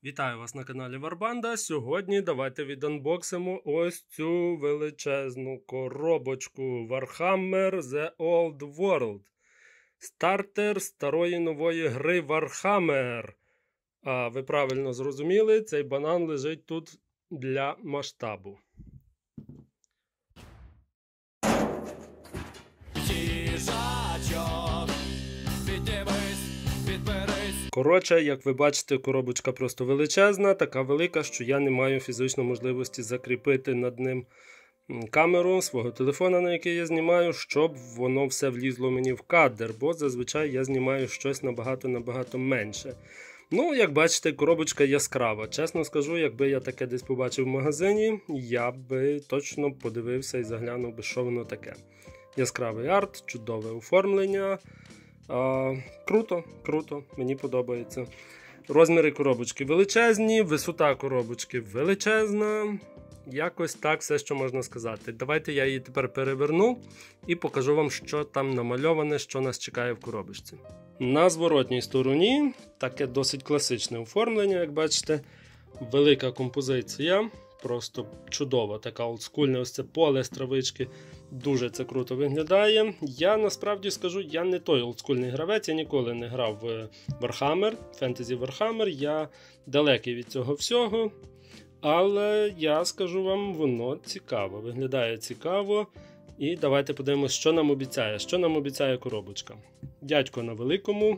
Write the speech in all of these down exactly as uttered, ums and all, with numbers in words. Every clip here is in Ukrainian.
Вітаю вас на каналі Варбанда. Сьогодні давайте віданбоксимо ось цю величезну коробочку Warhammer The Old World. Стартер старої нової гри Warhammer. А ви правильно зрозуміли, цей банан лежить тут для масштабу. Їжачок, піднімись, підберись. Коротше, як ви бачите, коробочка просто величезна, така велика, що я не маю фізично можливості закріпити над ним камеру свого телефона, на який я знімаю, щоб воно все влізло мені в кадр, бо зазвичай я знімаю щось набагато-набагато менше. Ну, як бачите, коробочка яскрава. Чесно скажу, якби я таке десь побачив в магазині, я би точно подивився і заглянув би, що воно таке. Яскравий арт, чудове оформлення. А, круто, круто, мені подобається. Розміри коробочки величезні, висота коробочки величезна. Якось так все, що можна сказати. Давайте я її тепер переверну і покажу вам, що там намальоване, що нас чекає в коробочці. На зворотній стороні таке досить класичне оформлення, як бачите. Велика композиція, просто чудова, така олдскульна, ось це поле з травички. Дуже це круто виглядає. Я насправді скажу, я не той олдскульний гравець, я ніколи не грав в Warhammer, Fantasy Warhammer, я далекий від цього всього. Але я скажу вам, воно цікаво, виглядає цікаво. І давайте подивимось, що нам обіцяє. Що нам обіцяє коробочка? Дядько на великому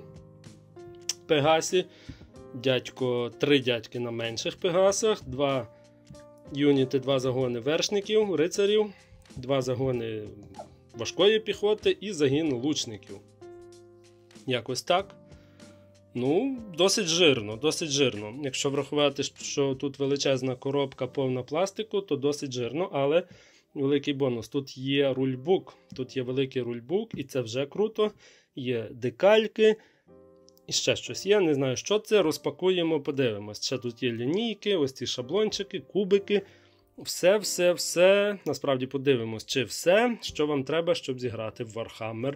пегасі, дядько, три дядьки на менших пегасах, два юніти, два загони вершників, рицарів, два загони важкої піхоти і загін лучників. Якось так. Ну, досить жирно, досить жирно. Якщо врахувати, що тут величезна коробка повна пластику, то досить жирно, але великий бонус. Тут є рульбук, тут є великий рульбук, і це вже круто. Є декальки, і ще щось є, не знаю, що це. Розпакуємо, подивимось. Ще тут є лінійки, ось ці шаблончики, кубики. Все, все, все. Насправді подивимось, чи все, що вам треба, щоб зіграти в Warhammer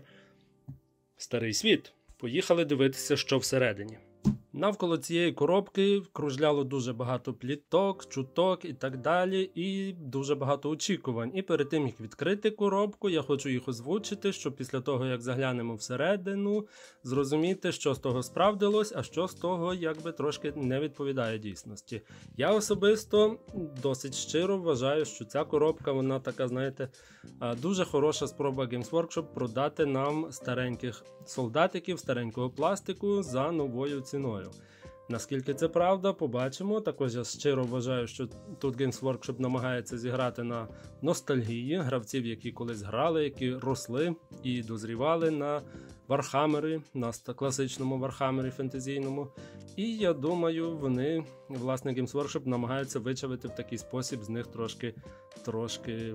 Старий Світ. Поїхали дивитися, що всередині. Навколо цієї коробки кружляло дуже багато пліток, чуток і так далі, і дуже багато очікувань. І перед тим, як відкрити коробку, я хочу їх озвучити, щоб після того, як заглянемо всередину, зрозуміти, що з того справдилось, а що з того, якби трошки не відповідає дійсності. Я особисто досить щиро вважаю, що ця коробка, вона така, знаєте, дуже хороша спроба Games Workshop продати нам стареньких солдатиків, старенького пластику за новою ціною. Наскільки це правда, побачимо. Також я щиро вважаю, що тут Games Workshop намагається зіграти на ностальгії гравців, які колись грали, які росли і дозрівали на Warhammer'і, на класичному Warhammer'і фентезійному. І я думаю, вони, власне, Games Workshop намагаються вичавити в такий спосіб з них трошки, трошки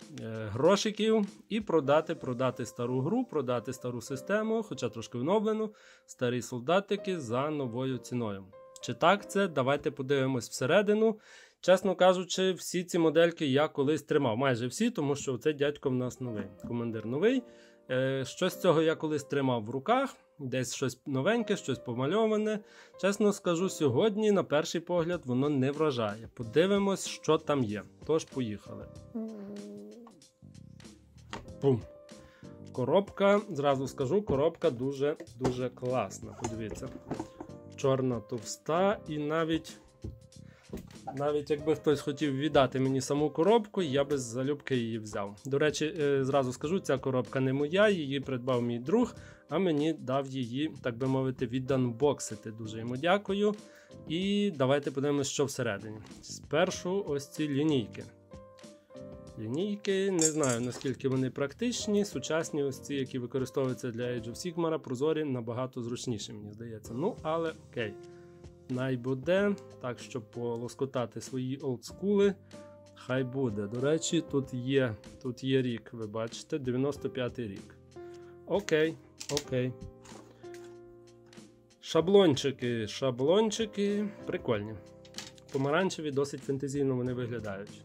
грошиків і продати, продати стару гру, продати стару систему, хоча трошки оновлену, старі солдатики за новою ціною. Чи так це? Давайте подивимось всередину. Чесно кажучи, всі ці модельки я колись тримав, майже всі, тому що цей дядько в нас новий, командир новий. Щось з цього я колись тримав в руках, десь щось новеньке, щось помальоване. Чесно скажу, сьогодні, на перший погляд, воно не вражає. Подивимось, що там є. Тож, поїхали. Бум. Коробка, зразу скажу, коробка дуже-дуже класна. Подивіться. Чорна, товста і навіть, навіть якби хтось хотів віддати мені саму коробку, я би залюбки її взяв. До речі, зразу скажу, ця коробка не моя, її придбав мій друг, а мені дав її, так би мовити, віданбоксити. Дуже йому дякую. І давайте подивимось, що всередині. Спершу ось ці лінійки. Лінійки, не знаю, наскільки вони практичні, сучасні ось ці, які використовуються для Age of Sigmar, прозорі, набагато зручніші, мені здається. Ну, але окей. Най буде, так, щоб полоскотати свої олдскули, хай буде. До речі, тут є, тут є рік, ви бачите, дев'яносто п'ятий рік. Окей, окей. Шаблончики, шаблончики, прикольні. Помаранчеві, досить фентезійно вони виглядають.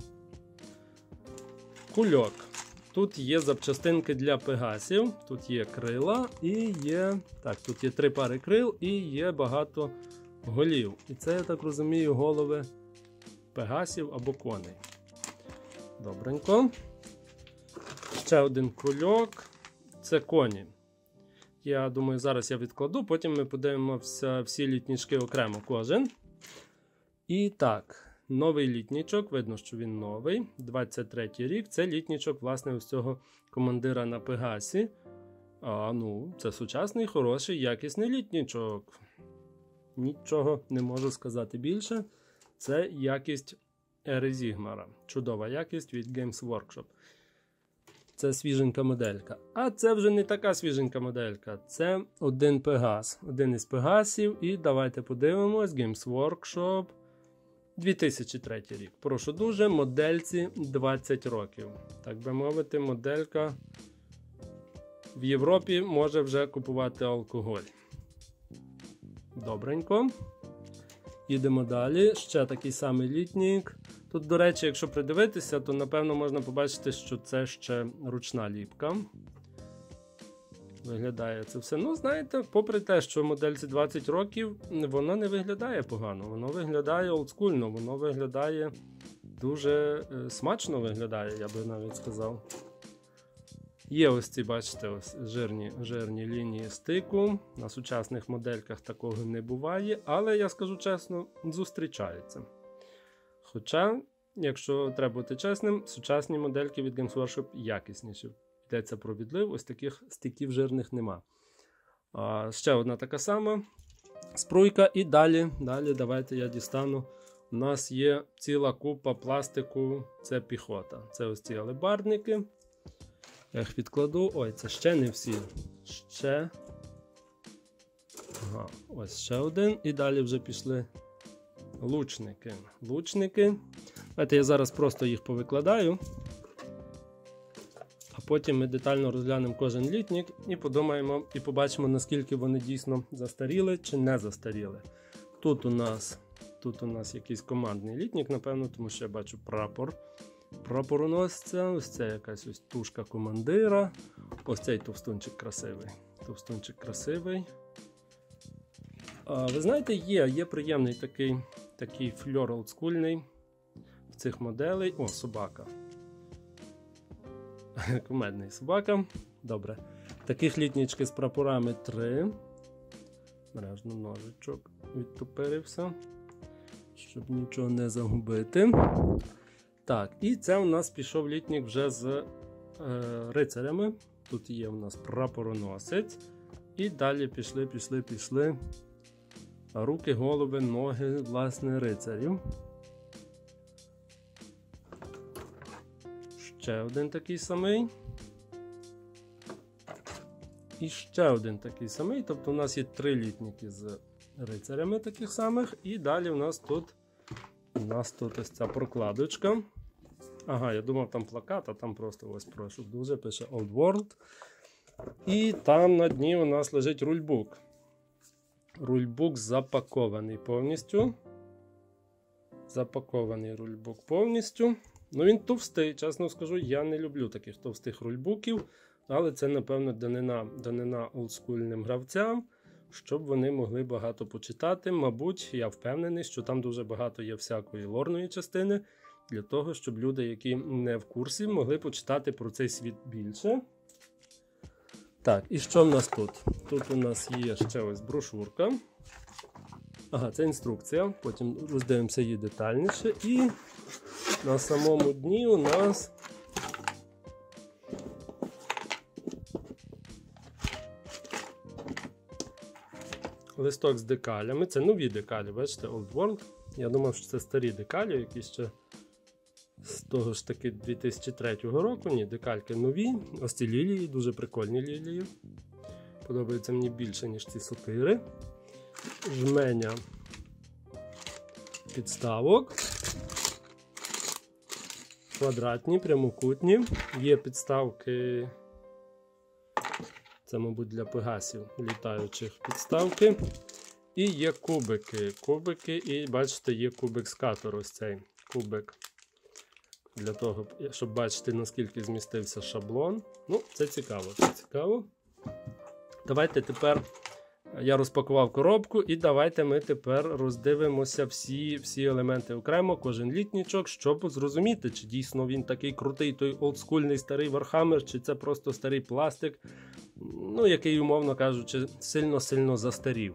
Кульок. Тут є запчастинки для пегасів, тут є крила і є, так, тут є три пари крил і є багато голів. І це, я так розумію, голови пегасів або коней. Добренько. Ще один кульок. Це коні. Я думаю, зараз я відкладу, потім ми подивимося всі літнички окремо кожен. І так, новий літничок, видно, що він новий, двадцять третій рік. Це літничок, власне, ось цього командира на Пегасі. А, ну, це сучасний, хороший, якісний літничок. Нічого не можу сказати більше. Це якість Ери Зігмара. Чудова якість від Games Workshop. Це свіженька моделька. А це вже не така свіженька моделька. Це один Пегас. Один із Пегасів. І давайте подивимось. Games Workshop. дві тисячі третій рік. Прошу дуже, модельці двадцять років. Так би мовити, моделька в Європі може вже купувати алкоголь. Добренько. Їдемо далі. Ще такий самий літнік. Тут, до речі, якщо придивитися, то напевно можна побачити, що це ще ручна ліпка. Виглядає це все. Ну, знаєте, попри те, що модельці двадцять років, воно не виглядає погано. Воно виглядає олдскульно, воно виглядає дуже е, смачно виглядає, я би навіть сказав. Є ось ці, бачите, ось жирні, жирні лінії стику. На сучасних модельках такого не буває, але, я скажу чесно, зустрічається. Хоча, якщо треба бути чесним, сучасні модельки від Games Workshop якісніші. Йдеться про відлив, ось таких стиків жирних нема. А, ще одна така сама спруйка. І далі, далі давайте я дістану. У нас є ціла купа пластику, це піхота. Це ось ці алебардники. Я їх відкладу. Ой, це ще не всі. Ще. Ага, ось ще один. І далі вже пішли лучники. Лучники. Давайте я зараз просто їх повикладаю. А потім ми детально розглянемо кожен літнік і подумаємо, і побачимо, наскільки вони дійсно застаріли чи не застаріли. Тут у нас, тут у нас якийсь командний літнік, напевно, тому що я бачу прапор. Прапороносця, ось це якась ось тушка командира. Ось цей товстунчик красивий. Товстунчик красивий. А, ви знаєте, є, є приємний такий, такий фльор олдскульний в цих моделей. О, собака. Кумедний собака. Добре. Таких літнічки з прапорами три. Мережно ножичок відтопирився, щоб нічого не загубити. Так, і це у нас пішов літнік вже з е, рицарями. Тут є у нас прапороносець. І далі пішли, пішли, пішли руки, голови, ноги, власне, рицарів. Ще один такий самий. І ще один такий самий. Тобто у нас є три літніки з рицарями таких самих. І далі у нас тут, у нас тут ось ця прокладочка. Ага, я думав там плакат, а там просто ось прошу дуже, пише Old World. І там на дні у нас лежить рульбук. Рульбук запакований повністю. Запакований рульбук повністю. Ну він товстий, чесно скажу, я не люблю таких товстих рульбуків. Але це, напевно, данина, данина олдскульним гравцям, щоб вони могли багато почитати. Мабуть, я впевнений, що там дуже багато є всякої лорної частини, для того, щоб люди, які не в курсі, могли почитати про цей світ більше. Так, і що в нас тут? Тут у нас є ще ось брошурка. Ага, це інструкція, потім роздивимося її детальніше. І на самому дні у нас листок з декалями. Це нові декалі, бачите, Old World. Я думав, що це старі декалі, які ще з того ж таки дві тисячі третього року. Ні, декальки нові. Ось ці лілії, дуже прикольні лілії. Подобаються мені більше, ніж ці сокири. Жменя підставок. Квадратні, прямокутні. Є підставки, це, мабуть, для пегасів, літаючих підставки. І є кубики. Кубики, і бачите, є кубик скатер, ось цей кубик. Для того, щоб бачити, наскільки змістився шаблон. Ну, це цікаво, це цікаво. Давайте тепер Я розпакував коробку і давайте ми тепер роздивимося всі, всі елементи окремо, кожен літнічок, щоб зрозуміти, чи дійсно він такий крутий, той олдскульний старий Warhammer, чи це просто старий пластик, ну, який, умовно кажучи, сильно-сильно застарів.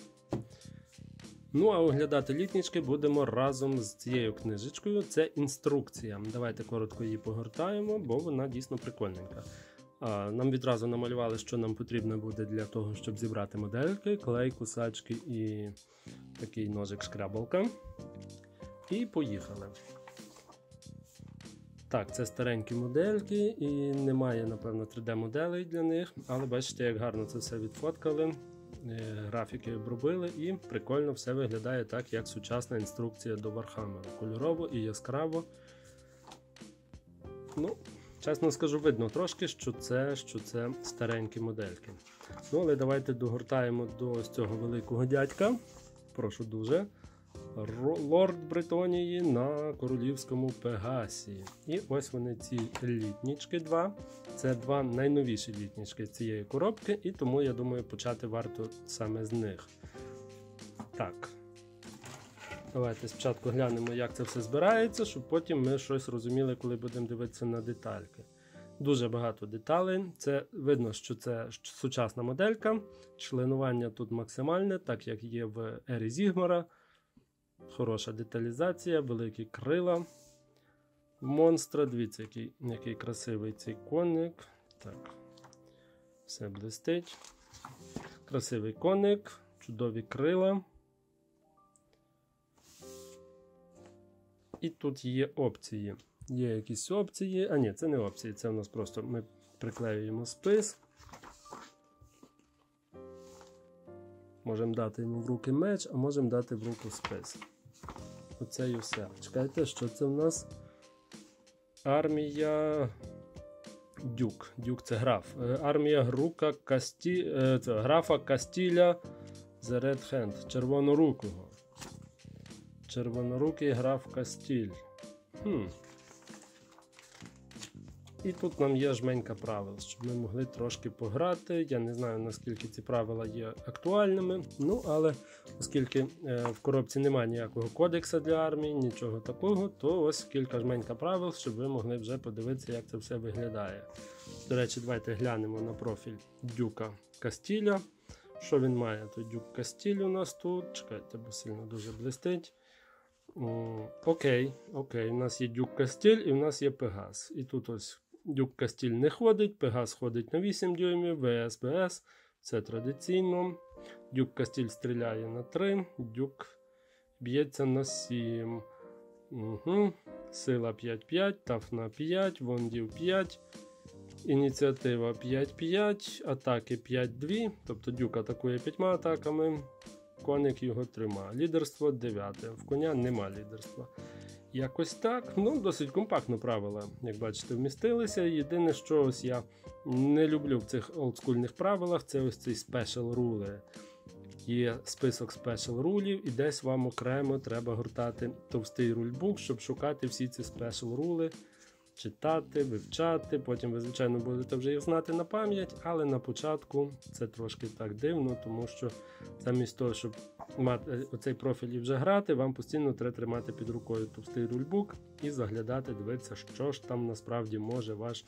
Ну, а оглядати літнічки будемо разом з цією книжечкою. Це інструкція. Давайте коротко її погортаємо, бо вона дійсно прикольненька. А, нам відразу намалювали, що нам потрібно буде для того, щоб зібрати модельки, клей, кусачки і такий ножик-шкрябалка. І поїхали. Так, це старенькі модельки і немає, напевно, три де-моделей для них, але бачите, як гарно це все відфоткали, графіки обробили і прикольно все виглядає так, як сучасна інструкція до Warhammer. Кольорово і яскраво. Ну, чесно скажу, видно трошки, що це, що це старенькі модельки. Ну, але давайте догортаємо до ось цього великого дядька. Прошу дуже. Лорд Бретонії на королівському Пегасі. І ось вони, ці літнічки два. Це два найновіші літнічки цієї коробки, і тому, я думаю, почати варто саме з них. Так. Давайте спочатку глянемо, як це все збирається, щоб потім ми щось розуміли, коли будемо дивитися на детальки. Дуже багато деталей. Це видно, що це сучасна моделька. Членування тут максимальне, так як є в ері Зігмара. Хороша деталізація, великі крила монстра. Дивіться, який, який красивий цей коник. Так, все блистить. Красивий коник, чудові крила. І тут є опції. Є якісь опції. А ні, це не опції, це у нас просто ми приклеюємо спис. Можемо дати йому в руки меч, а можемо дати в руку спис. Оце і все. Чекайте, що це в нас? Армія Дюк. Дюк це граф. Армія Грука Касті... це графа Кастіля The Red Hand. Червонорукого. Червонорукий граф Кастіль. Хм. І тут нам є жменька правил, щоб ми могли трошки пограти. Я не знаю, наскільки ці правила є актуальними. Ну, але оскільки е, в коробці немає ніякого кодекса для армії, нічого такого, то ось кілька жменька правил, щоб ви могли вже подивитися, як це все виглядає. До речі, давайте глянемо на профіль Дюка Кастіля. Що він має? Той Дюк Кастіль у нас тут. Чекайте, бо сильно дуже блистить. Окей, окей, у нас є Дюк Кастіль і у нас є Пегас. І тут ось Дюк Кастіль не ходить, Пегас ходить на вісім дюймів, ве ес бе ес, це традиційно. Дюк Кастіль стріляє на три, Дюк б'ється на сім. Угу. Сила п'ять п'ять, таф на п'ять, вондів п'ять, ініціатива п'ять п'ять, атаки п'ять два, тобто Дюк атакує п'ятьма атаками. Коник його трьома. Лідерство дев'яте. В коня нема лідерства. Якось так. Ну, досить компактно правила, як бачите, вмістилися. Єдине, що ось я не люблю в цих олдскульних правилах, це ось цей special rule. Є список special рулів, і десь вам окремо треба гортати товстий рульбук, щоб шукати всі ці special рули, читати, вивчати. Потім ви, звичайно, будете вже їх знати на пам'ять, але на початку це трошки так дивно, тому що замість того, щоб мати оцей профіль і вже грати, вам постійно треба тримати під рукою товстий рульбук і заглядати, дивитися, що ж там насправді може ваш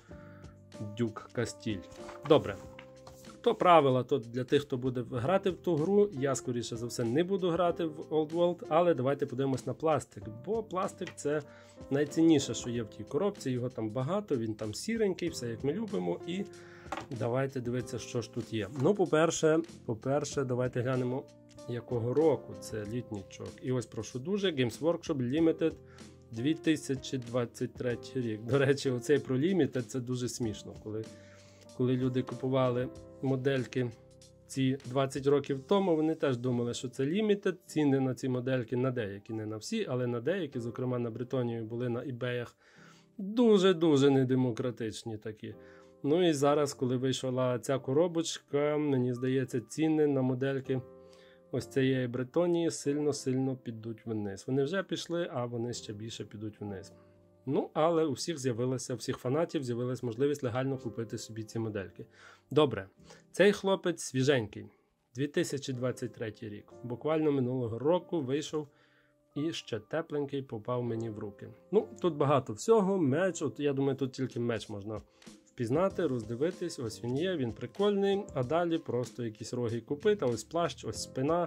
Дюк Кастіль. Добре. То правила, то для тих, хто буде грати в ту гру. Я, скоріше за все, не буду грати в Old World, але давайте подивимось на пластик, бо пластик – це найцінніше, що є в тій коробці, його там багато, він там сіренький, все як ми любимо, і давайте дивитися, що ж тут є. Ну, по-перше, по-перше, давайте глянемо, якого року це літнічок. І ось, прошу дуже, Games Workshop Limited дві тисячі двадцять третій рік. До речі, оцей про Limited – це дуже смішно, коли Коли люди купували модельки ці двадцять років тому, вони теж думали, що це limited. Ціни на ці модельки на деякі, не на всі, але на деякі, зокрема на Бретонію, були на eBay'ях дуже-дуже недемократичні такі. Ну і зараз, коли вийшла ця коробочка, мені здається, ціни на модельки ось цієї Бретонії сильно-сильно підуть вниз. Вони вже пішли, а вони ще більше підуть вниз. Ну, але у всіх з'явилася, у всіх фанатів з'явилася можливість легально купити собі ці модельки. Добре, цей хлопець свіженький. дві тисячі двадцять третій рік. Буквально минулого року вийшов і ще тепленький попав мені в руки. Ну, тут багато всього, меч, от я думаю, тут тільки меч можна впізнати, роздивитись, ось він є, він прикольний, а далі просто якісь роги копита, ось плащ, ось спина,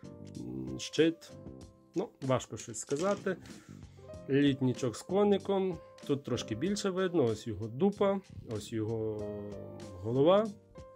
щит, ну, важко щось сказати. Літнічок з коником, тут трошки більше видно, ось його дупа, ось його голова,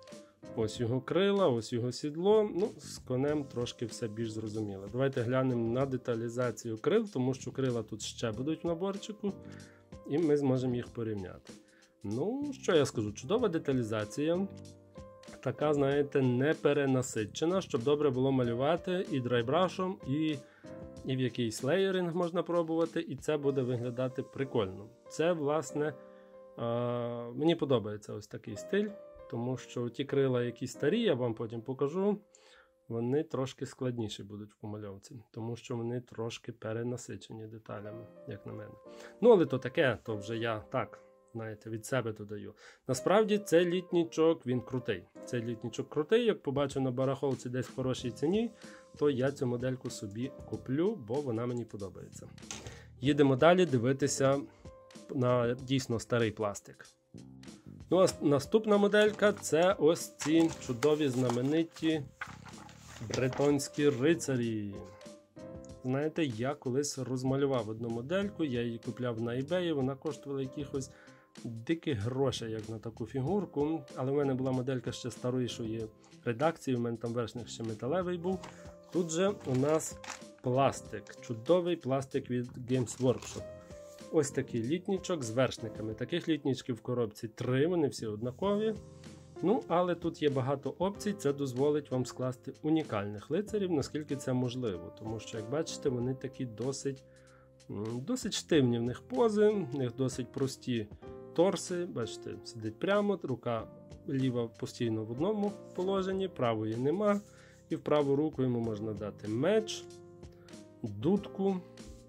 ось його крила, ось його сідло, ну, з конем трошки все більш зрозуміло. Давайте глянемо на деталізацію крил, тому що крила тут ще будуть в наборчику, і ми зможемо їх порівняти. Ну, що я скажу, чудова деталізація, така, знаєте, не перенасичена, щоб добре було малювати і драйбрашом, і, і в якийсь леєринг можна пробувати, і це буде виглядати прикольно. Це, власне, а, мені подобається ось такий стиль, тому що ті крила, які старі, я вам потім покажу, вони трошки складніші будуть в помальовці, тому що вони трошки перенасичені деталями, як на мене. Ну, але то таке, то вже я так, знаєте, від себе додаю. Насправді, цей літнічок, він крутий. Цей літнічок крутий, як побачу на барахолці десь в хорошій ціні, то я цю модельку собі куплю, бо вона мені подобається. Їдемо далі дивитися на дійсно старий пластик. Ну, а наступна моделька – це ось ці чудові знамениті бретонські рицарі. Знаєте, я колись розмалював одну модельку, я її купляв на eBay, вона коштувала якихось диких грошей, як на таку фігурку. Але в мене була моделька ще старішої редакції, у мене там вершник ще металевий був. Тут же у нас пластик, чудовий пластик від Games Workshop. Ось такий літнічок з вершниками. Таких літнічків в коробці три, вони всі однакові. Ну, але тут є багато опцій, це дозволить вам скласти унікальних лицарів, наскільки це можливо. Тому що, як бачите, вони такі досить, досить штивні в них пози, в них досить прості торси. Бачите, сидить прямо, рука ліва постійно в одному положенні, правої нема. І в праву руку йому можна дати меч, дудку.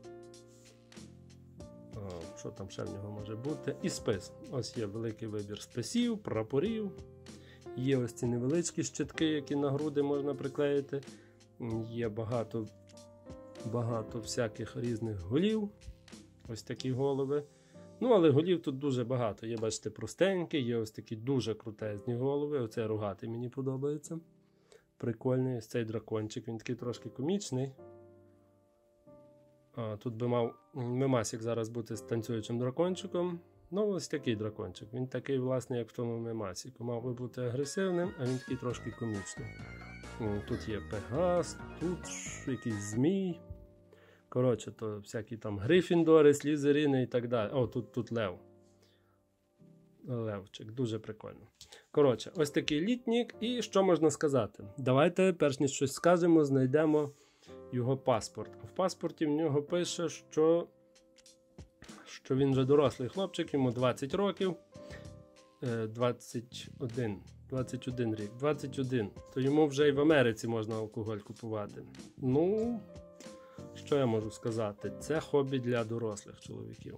Що там ще в нього може бути? І спис. Ось є великий вибір списів, прапорів. Є ось ці невеличкі щитки, які на груди можна приклеїти. Є багато, багато всяких різних голів. Ось такі голови. Ну, але голів тут дуже багато. Є, бачите, простенькі, є ось такі дуже крутезні голови. Оцей рогатий мені подобається. Прикольний. Ось цей дракончик, він такий трошки комічний. А, тут би мав мемасик зараз бути з танцюючим дракончиком. Ну, ось такий дракончик. Він такий, власне, як в тому мемасіку. Мав би бути агресивним, а він такий трошки комічний. Тут є Пегас, тут якийсь змій. Коротше, то всякі там Грифіндори, Слізерини і так далі. О, тут, тут лев. Левчик, дуже прикольно. Коротше, ось такий літнік. І що можна сказати? Давайте, перш ніж щось скажемо, знайдемо його паспорт. А в паспорті в нього пише, що, що він вже дорослий хлопчик, йому двадцять років, двадцять один, двадцять один рік, двадцять один, то йому вже і в Америці можна алкоголь купувати. Ну, що я можу сказати? Це хобі для дорослих чоловіків.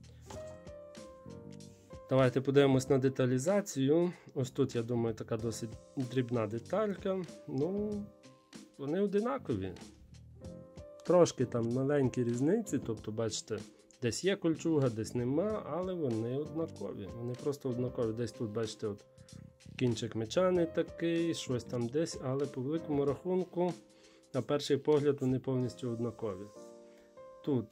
Давайте подивимось на деталізацію. Ось тут, я думаю, така досить дрібна деталька. Ну, вони одинакові. Трошки там маленькі різниці, тобто, бачите, десь є кольчуга, десь нема, але вони однакові. Вони просто однакові. Десь тут, бачите, от кінчик меча не такий, щось там десь, але по великому рахунку, на перший погляд, вони повністю однакові. Тут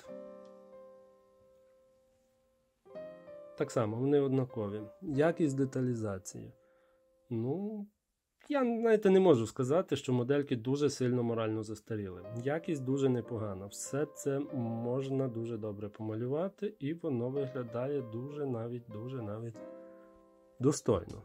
так само, вони однакові. Якість деталізації. Ну, я, знаєте, не можу сказати, що модельки дуже сильно морально застаріли. Якість дуже непогана. Все це можна дуже добре помалювати, і воно виглядає дуже навіть, дуже навіть достойно.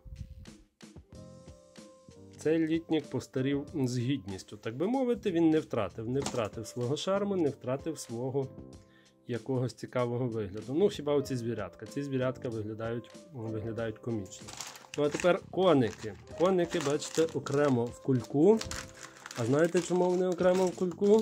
Цей літнік постарів з гідністю. Так би мовити, він не втратив. Не втратив свого шарму, не втратив свого якогось цікавого вигляду. Ну, хіба оці звірятка. Ці звірятка виглядають, виглядають комічно. Ну, а тепер коники. Коники, бачите, окремо в кульку. А знаєте, чому вони окремо в кульку?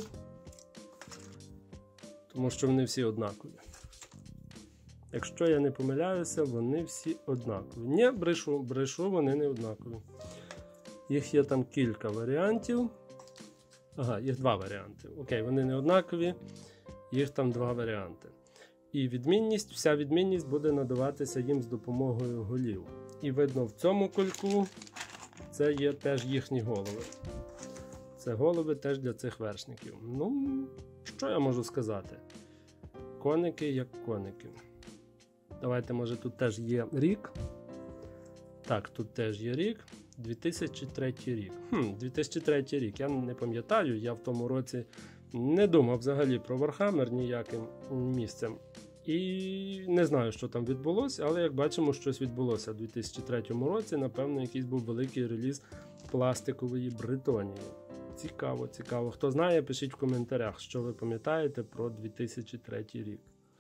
Тому що вони всі однакові. Якщо я не помиляюся, вони всі однакові. Ні, брешу, брешу, вони не однакові. Їх є там кілька варіантів. Ага, їх два варіанти. Окей, вони не однакові, їх там два варіанти. І відмінність, вся відмінність буде надаватися їм з допомогою голів. І видно в цьому кульку це є теж їхні голови. Це голови теж для цих вершників. Ну, що я можу сказати? Коники як коники. Давайте, може, тут теж є рік. Так, тут теж є рік. дві тисячі третій рік. Хм, дві тисячі третій рік. Я не пам'ятаю, я в тому році не думав взагалі про Warhammer ніяким місцем. І не знаю, що там відбулося, але як бачимо, щось відбулося у дві тисячі третьому році. Напевно, якийсь був великий реліз пластикової Бритонії. Цікаво, цікаво. Хто знає, пишіть в коментарях, що ви пам'ятаєте про дві тисячі третій рік.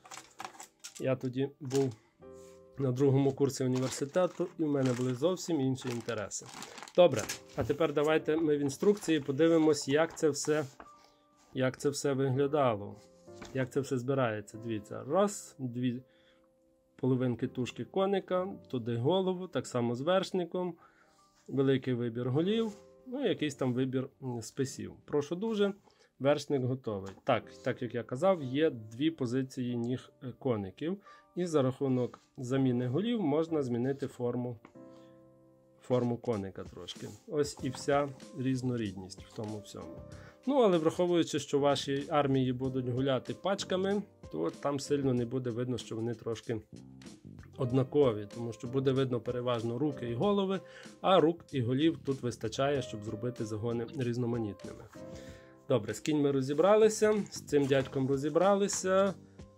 Я тоді був на другому курсі університету, і в мене були зовсім інші інтереси. Добре, а тепер давайте ми в інструкції подивимось, як це все, як це все виглядало. Як це все збирається. Дивіться, раз, дві половинки тушки коника, туди голову, так само з вершником, великий вибір голів, ну і якийсь там вибір списів. Прошу дуже, вершник готовий. Так, так як я казав, є дві позиції ніг коників. І за рахунок заміни голів можна змінити форму, форму коника трошки. Ось і вся різнорідність в тому всьому. Ну, але враховуючи, що ваші армії будуть гуляти пачками, то там сильно не буде видно, що вони трошки однакові, тому що буде видно переважно руки і голови, а рук і голів тут вистачає, щоб зробити загони різноманітними. Добре, з кіньми розібралися, з цим дядьком розібралися.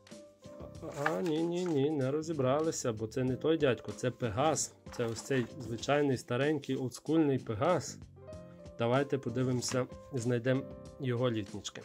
А, ні-ні-ні, не розібралися, бо це не той дядько, це Пегас. Це ось цей звичайний старенький олдскульний Пегас. Давайте подивимося, знайдемо його літнички.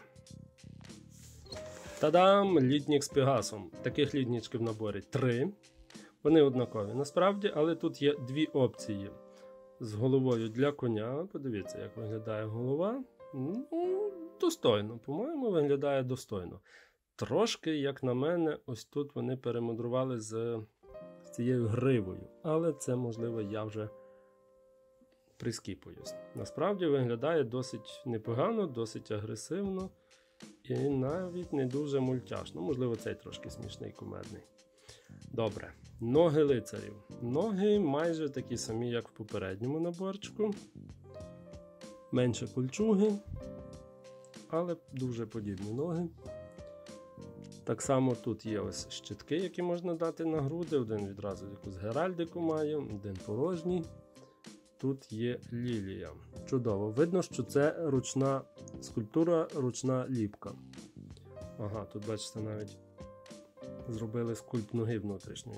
Та-дам! Літнік з Пегасом. Таких літничків в наборі три. Вони однакові насправді, але тут є дві опції. З головою для коня. Подивіться, як виглядає голова. Ну, достойно, по-моєму, виглядає достойно. Трошки, як на мене, ось тут вони перемудрували з, з цією гривою. Але це, можливо, я вже прискіпуюсь. Насправді виглядає досить непогано, досить агресивно і навіть не дуже мультяшно. Можливо, цей трошки смішний, кумедний. Добре. Ноги лицарів. Ноги майже такі самі, як в попередньому наборчику. Менше кольчуги, але дуже подібні ноги. Так само тут є ось щитки, які можна дати на груди. Один відразу якусь геральдику має, один порожній. Тут є лілія. Чудово. Видно, що це ручна скульптура, ручна ліпка. Ага, тут, бачите, навіть зробили скульпт ноги внутрішньої.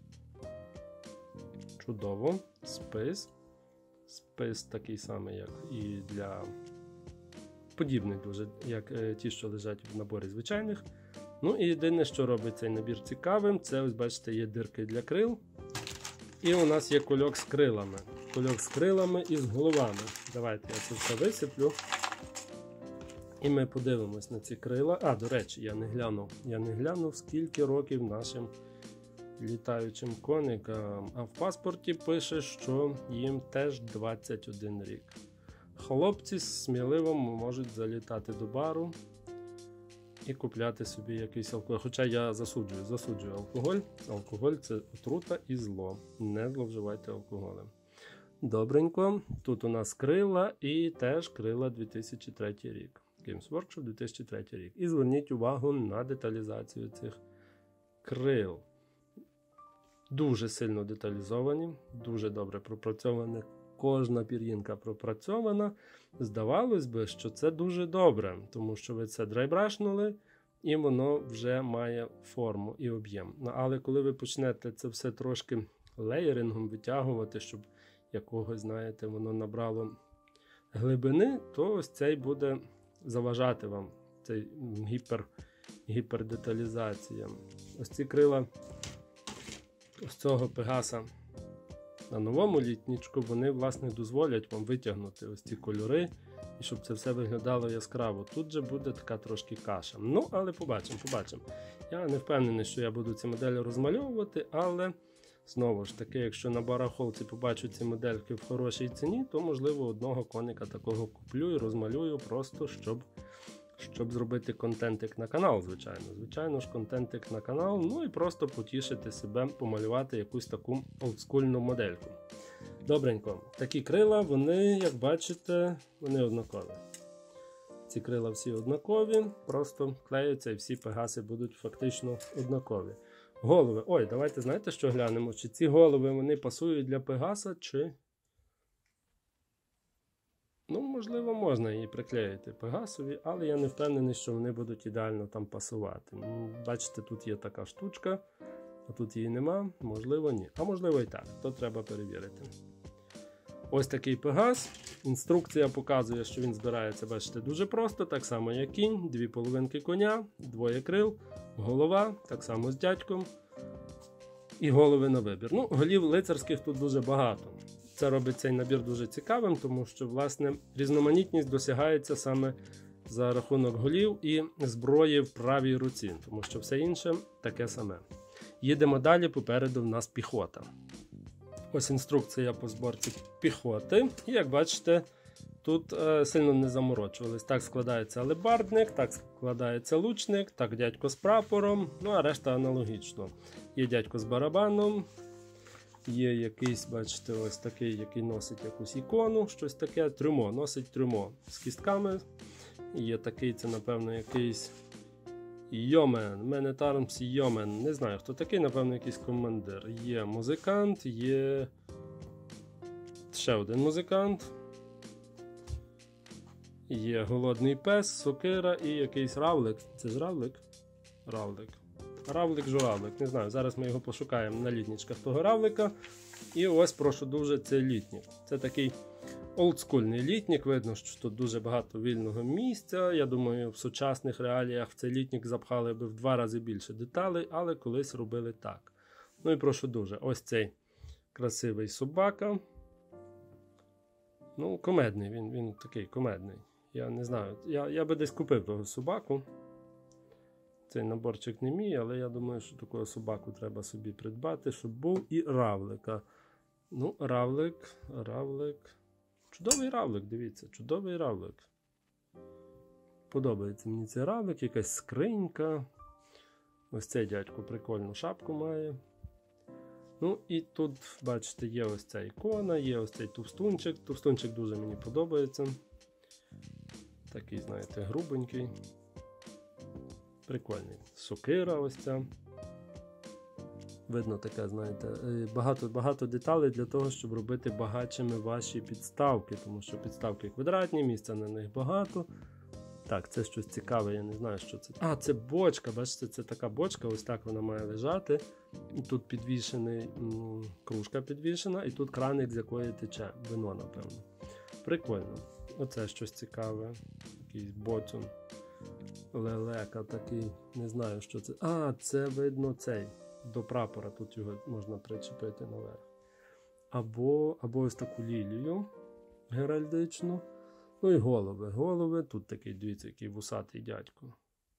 Чудово. Спис. Спис такий самий, як і для подібних дуже, як е, ті, що лежать в наборі звичайних. Ну і єдине, що робить цей набір цікавим, це, ось бачите, є дирки для крил. І у нас є кульок з крилами. Кульок з крилами і з головами. Давайте я це все висиплю. І ми подивимось на ці крила. А, до речі, я не глянув. Я не глянув, скільки років нашим літаючим коникам. А в паспорті пише, що їм теж двадцять один рік. Хлопці сміливо можуть залітати до бару і купляти собі якийсь алкоголь. Хоча я засуджую, засуджую алкоголь. Алкоголь – це отрута і зло. Не зловживайте алкоголем. Добренько. Тут у нас крила і теж крила дві тисячі третій рік. Games Workshop дві тисячі третій рік. І зверніть увагу на деталізацію цих крил. Дуже сильно деталізовані, дуже добре пропрацьовані. Кожна пір'їнка пропрацьована. Здавалось би, що це дуже добре, тому що ви це драйбрашнули, і воно вже має форму і об'єм. Але коли ви почнете це все трошки леєрингом витягувати, щоб якогось, знаєте, воно набрало глибини, то ось цей буде заважати вам, цей гіпер, гіпердеталізація. Ось ці крила ось цього Пегаса на новому літничку, вони, власне, дозволять вам витягнути ось ці кольори, і щоб це все виглядало яскраво. Тут же буде така трошки каша. Ну, але побачимо, побачимо. Я не впевнений, що я буду ці моделі розмальовувати, але Знову ж таки, якщо на барахолці побачу ці модельки в хорошій ціні, то, можливо, одного коника такого куплю і розмалюю просто, щоб, щоб зробити контентик на канал, звичайно. Звичайно ж, контентик на канал, ну і просто потішити себе, помалювати якусь таку олдскульну модельку. Добренько. Такі крила, вони, як бачите, вони однакові. Ці крила всі однакові, просто клеються і всі пегаси будуть фактично однакові. Голови. Ой, давайте, знаєте, що глянемо? Чи ці голови, вони пасують для пегаса, чи... Ну, можливо, можна її приклеїти пегасові, але я не впевнений, що вони будуть ідеально там пасувати. Бачите, тут є така штучка, а тут її нема. Можливо, ні. А можливо і так. То треба перевірити. Ось такий пегас. Інструкція показує, що він збирається, бачите, дуже просто. Так само, як кінь, дві половинки коня, двоє крил, голова, так само з дядьком. І голови на вибір. Ну, голів лицарських тут дуже багато. Це робить цей набір дуже цікавим, тому що, власне, різноманітність досягається саме за рахунок голів і зброї в правій руці, тому що все інше таке саме. Їдемо далі, попереду в нас піхота. Ось інструкція по зборці піхоти. І, як бачите, тут е, сильно не заморочувались. Так складається алебардник, так складається лучник, так дядько з прапором, ну а решта аналогічно. Є дядько з барабаном, є якийсь, бачите, ось такий, який носить якусь ікону, щось таке, трюмо, носить трюмо з кістками. Є такий, це, напевно, якийсь Йомен, Менетармс Йомен, не знаю, хто такий, напевно, якийсь командир. Є музикант, є ще один музикант. Є голодний пес, сокира і якийсь равлик. Це ж равлик? Равлик. Равлик-журавлик, не знаю, зараз ми його пошукаємо на літничках того равлика. І ось, прошу дуже, це літнік. Це такий олдскульний літнік, видно, що тут дуже багато вільного місця. Я думаю, в сучасних реаліях в цей літнік запхали би в два рази більше деталей, але колись робили так. Ну і прошу дуже, ось цей красивий собака. Ну, комедний, він, він такий комедний. Я не знаю, я, я би десь купив того собаку. Цей наборчик не мій, але я думаю, що такого собаку треба собі придбати, щоб був і равлика. Ну, равлик, равлик. Чудовий равлик, дивіться, чудовий равлик. Подобається мені цей равлик, якась скринька. Ось цей дядько прикольну шапку має. Ну і тут, бачите, є ось ця ікона, є ось цей товстунчик. Товстунчик дуже мені подобається. Такий, знаєте, грубенький. Прикольний. Сокира ось ця. Видно таке, знаєте, багато, багато деталей для того, щоб робити багатшими ваші підставки, тому що підставки квадратні, місця на них багато. Так, це щось цікаве, я не знаю, що це. А, це бочка, бачите, це така бочка, ось так вона має лежати. І тут підвішений, м, кружка підвішена, і тут краник, з якої тече вино, напевно. Прикольно. Оце щось цікаве. Якийсь боцун. Лелека такий, не знаю, що це. А, це видно цей. До прапора, тут його можна причепити наверх. Або, або ось таку лілію геральдичну. Ну і голови. Голови. Тут такий, дивіться, який вусатий дядько.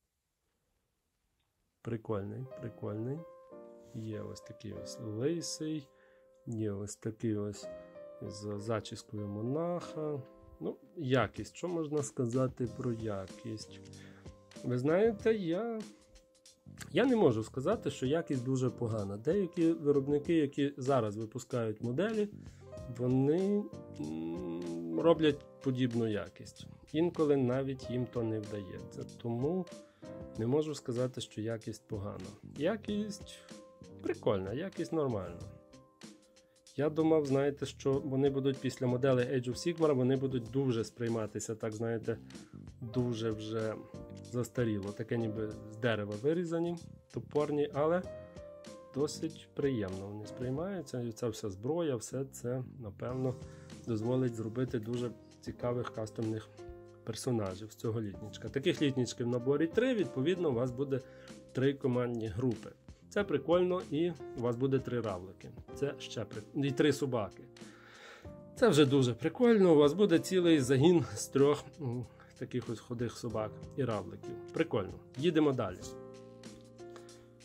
Прикольний, прикольний. Є ось такий ось лисий. Є ось такий ось з зачіскою монаха. Ну, якість. Що можна сказати про якість? Ви знаєте, я... Я не можу сказати, що якість дуже погана. Деякі виробники, які зараз випускають моделі, вони м, роблять подібну якість. Інколи навіть їм то не вдається. Тому не можу сказати, що якість погана. Якість прикольна, якість нормальна. Я думав, знаєте, що вони будуть після моделей Age of Sigmar, вони будуть дуже сприйматися, так, знаєте, дуже вже застаріло. Таке ніби з дерева вирізані, топорні, але досить приємно вони сприймаються. І ця вся зброя, все це, напевно, дозволить зробити дуже цікавих кастомних персонажів з цього літнічка. Таких літнічків в наборі три, відповідно, у вас буде три командні групи. Це прикольно, і у вас буде три равлики. Це ще прикольно. І три собаки. Це вже дуже прикольно. У вас буде цілий загін з трьох м, таких ось ходих собак і равликів. Прикольно. Їдемо далі.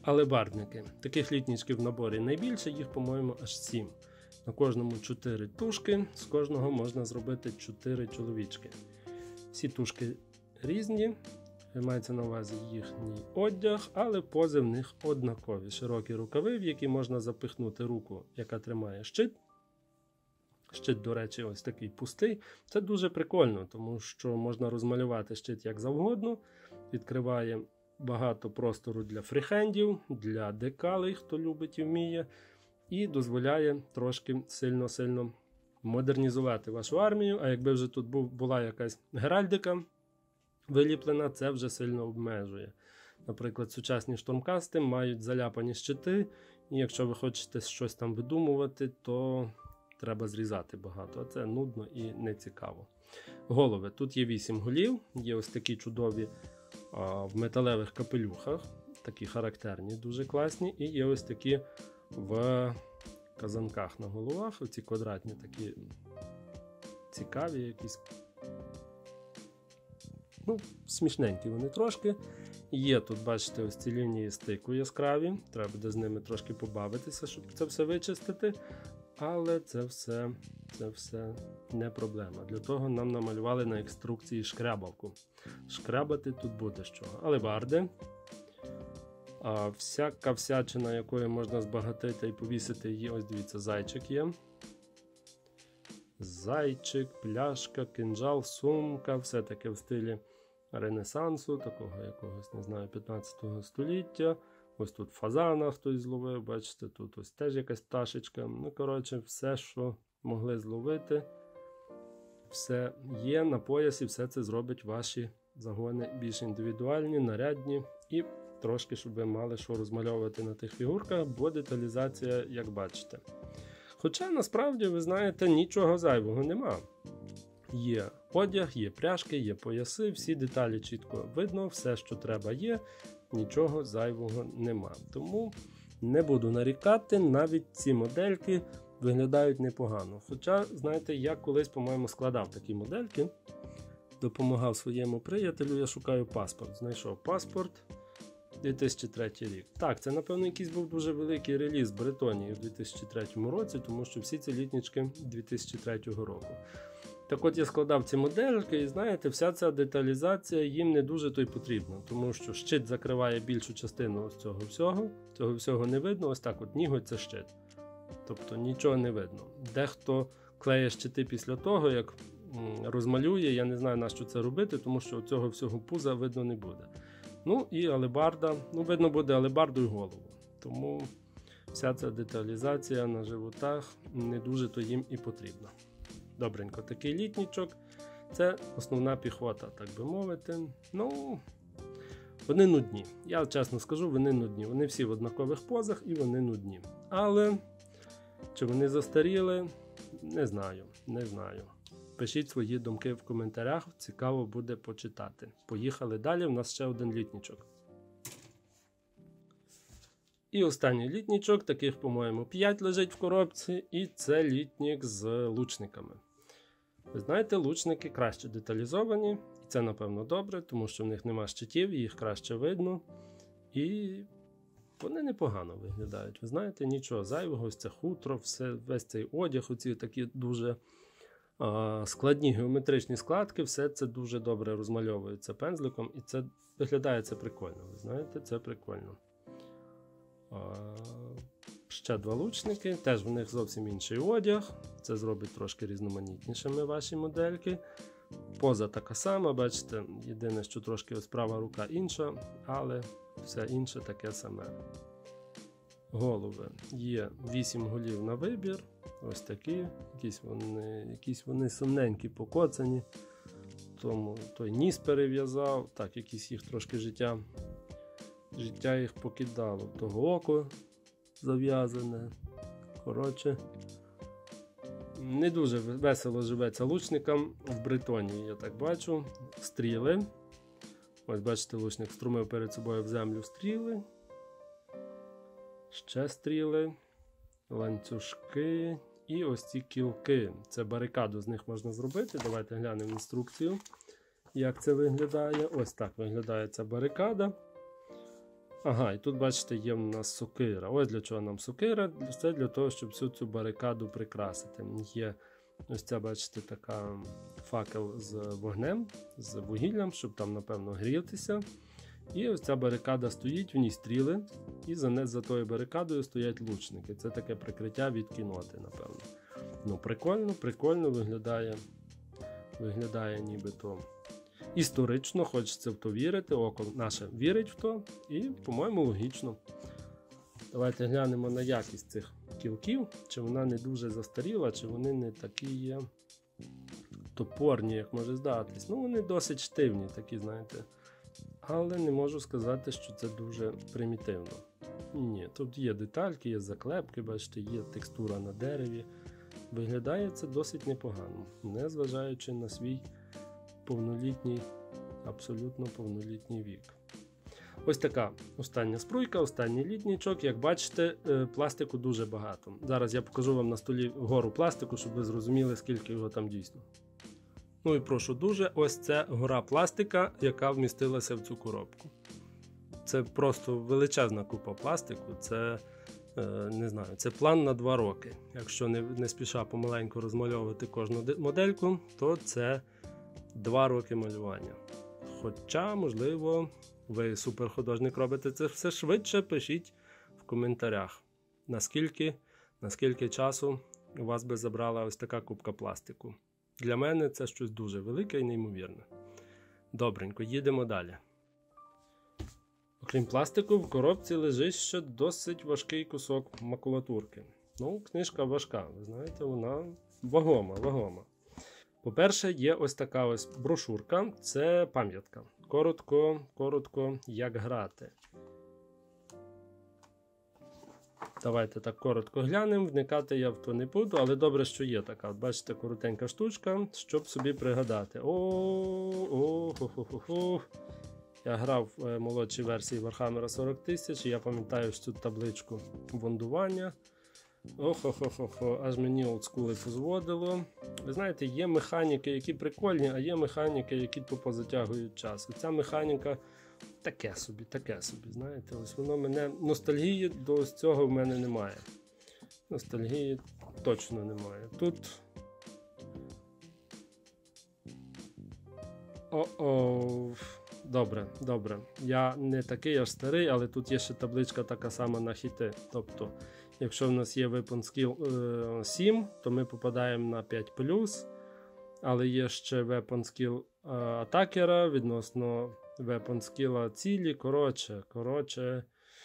алебардники. Таких літничків в наборі найбільше, їх, по-моєму, аж сім. На кожному чотири тушки, з кожного можна зробити чотири чоловічки. Всі тушки різні, мається на увазі їхній одяг, але пози в них однакові. Широкі рукави, в які можна запихнути руку, яка тримає щит. Щит, до речі, ось такий пустий. Це дуже прикольно, тому що можна розмалювати щит як завгодно. Відкриває багато простору для фріхендів, для декалей, хто любить і вміє. І дозволяє трошки сильно-сильно модернізувати вашу армію. А якби вже тут був, була якась геральдика виліплена, це вже сильно обмежує. Наприклад, сучасні штурмкасти мають заляпані щити, і якщо ви хочете щось там видумувати, то треба зрізати багато, а це нудно і не цікаво. Голови. Тут є вісім голів, є ось такі чудові а, в металевих капелюхах, такі характерні, дуже класні, і є ось такі в казанках на головах, оці квадратні такі цікаві якісь. Ну, смішненькі вони трошки. Є тут, бачите, ось ці лінії стику яскраві. Треба буде з ними трошки побавитися, щоб це все вичистити. Але це все, це все не проблема. Для того нам намалювали на інструкції шкрябалку. Шкрябати тут буде з чого. Алебарди. А всяка всячина, якою можна збагатити і повісити її, ось дивіться, зайчик є. Зайчик, пляшка, кинджал, сумка, все таке в стилі Ренесансу, такого якогось, не знаю, п'ятнадцятого століття. Ось тут фазана хтось зловив, бачите, тут ось теж якась пташечка. Ну, коротше, все, що могли зловити, все є на поясі, все це зробить ваші загони більш індивідуальні, нарядні і трошки, щоб ви мали що розмальовувати на тих фігурках, бо деталізація, як бачите. Хоча, насправді, ви знаєте, нічого зайвого нема. Є одяг, є пряжки, є пояси, всі деталі чітко видно, все, що треба є, нічого зайвого нема. Тому не буду нарікати, навіть ці модельки виглядають непогано. Хоча, знаєте, я колись, по-моєму, складав такі модельки, допомагав своєму приятелю, я шукаю паспорт. Знайшов паспорт, дві тисячі третій рік. Так, це, напевно, якийсь був дуже великий реліз Бритонії у дві тисячі третьому році, тому що всі ці літнички дві тисячі третього року. Так от я складав ці модельки і, знаєте, вся ця деталізація їм не дуже то й потрібна, тому що щит закриває більшу частину ось цього всього, цього всього не видно, ось так от ніготь це щит. Тобто нічого не видно. Дехто клеє щити після того, як розмалює, я не знаю, на що це робити, тому що цього всього пуза видно не буде. Ну і алебарда, ну видно буде алебарду і голову. Тому вся ця деталізація на животах не дуже то їм і потрібна. Добренько, такий літничок. Це основна піхота, так би мовити. Ну, вони нудні. Я чесно скажу, вони нудні. Вони всі в однакових позах і вони нудні. Але чи вони застаріли? Не знаю, не знаю. Пишіть свої думки в коментарях, цікаво буде почитати. Поїхали далі, в нас ще один літничок. І останній літничок, таких, по-моєму, п'ять лежить в коробці, і це літнік з лучниками. Ви знаєте, лучники краще деталізовані, і це, напевно, добре, тому що в них нема щитів, їх краще видно, і вони непогано виглядають. Ви знаєте, нічого зайвого, ось це хутро, все, весь цей одяг, оці такі дуже а, складні геометричні складки, все це дуже добре розмальовується пензликом, і це виглядає це прикольно, ви знаєте, це прикольно. А, ще два лучники, теж в них зовсім інший одяг, це зробить трошки різноманітнішими ваші модельки. Поза така сама, бачите, єдине, що трошки ось права рука інша, але все інше таке саме. Голови. Є вісім голів на вибір, ось такі, якісь вони, якісь вони сумненькі, покоцані, тому той ніс перев'язав, так, якісь їх трошки життя, життя їх покидало, того око зав'язане, коротше. Не дуже весело живеться лучникам в Бритонії, я так бачу. Стріли. Ось бачите, лучник струмив перед собою в землю стріли. Ще стріли. Ланцюжки. І ось ці кілки. Це барикаду з них можна зробити. Давайте глянемо інструкцію, як це виглядає. Ось так виглядає ця барикада. Ага, і тут, бачите, є в нас сокира. Ось для чого нам сокира. Це для того, щоб всю цю барикаду прикрасити. Є ось ця, бачите, така факел з вогнем, з вугіллям, щоб там, напевно, грітися. І ось ця барикада стоїть, в ній стріли, і за, не, за тою барикадою стоять лучники. Це таке прикриття від кінноти, напевно. Ну, прикольно, прикольно виглядає, виглядає нібито історично, хочеться в то вірити, око наше вірить в то, і, по-моєму, логічно. Давайте глянемо на якість цих кілків, чи вона не дуже застаріла, чи вони не такі є топорні, як може здатись. Ну, вони досить штивні, такі, знаєте. Але не можу сказати, що це дуже примітивно. Ні, тут є детальки, є заклепки, бачите, є текстура на дереві. Виглядає це досить непогано, незважаючи на свій повнолітній, абсолютно повнолітній вік. Ось така остання спруйка, останній літнічок. Як бачите, пластику дуже багато. Зараз я покажу вам на столі гору пластику, щоб ви зрозуміли, скільки його там дійсно. Ну і прошу дуже, ось це гора пластика, яка вмістилася в цю коробку. Це просто величезна купа пластику, це, не знаю, це план на два роки. Якщо не, не спіша помаленьку розмальовувати кожну модельку, то це два роки малювання. Хоча, можливо, ви суперхудожник робите це все швидше, пишіть в коментарях, наскільки, наскільки часу у вас би забрала ось така купка пластику. Для мене це щось дуже велике і неймовірне. Добренько, їдемо далі. Окрім пластику, в коробці лежить ще досить важкий кусок макулатурки. Ну, книжка важка, ви знаєте, вона вагома, вагома. По-перше, є ось така ось брошурка, це пам'ятка. Коротко, коротко, як грати. Давайте так коротко глянемо, вникати я в то не буду, але добре, що є така. Бачите, коротенька штучка, щоб собі пригадати. О-о-о-хо-хо-хо. Я грав в молодшій версії Warhammer сорок тисяч, і я пам'ятаю цю табличку вондування. Охо-хо-хо-хо, аж мені олдскули позводило. Ви знаєте, є механіки, які прикольні, а є механіки, які тупо затягують час. І ця механіка таке собі, таке собі, знаєте, ось воно мене, ностальгії до ось цього в мене немає. Ностальгії точно немає. Тут О-о, добре, добре. Я не такий аж старий, але тут є ще табличка така сама на хіти. Тобто, якщо в нас є Weapon Skill сім, то ми попадаємо на п'ять плюс, але є ще Weapon Skill атакера відносно Weapon Skill цілі. Коротше, коротше,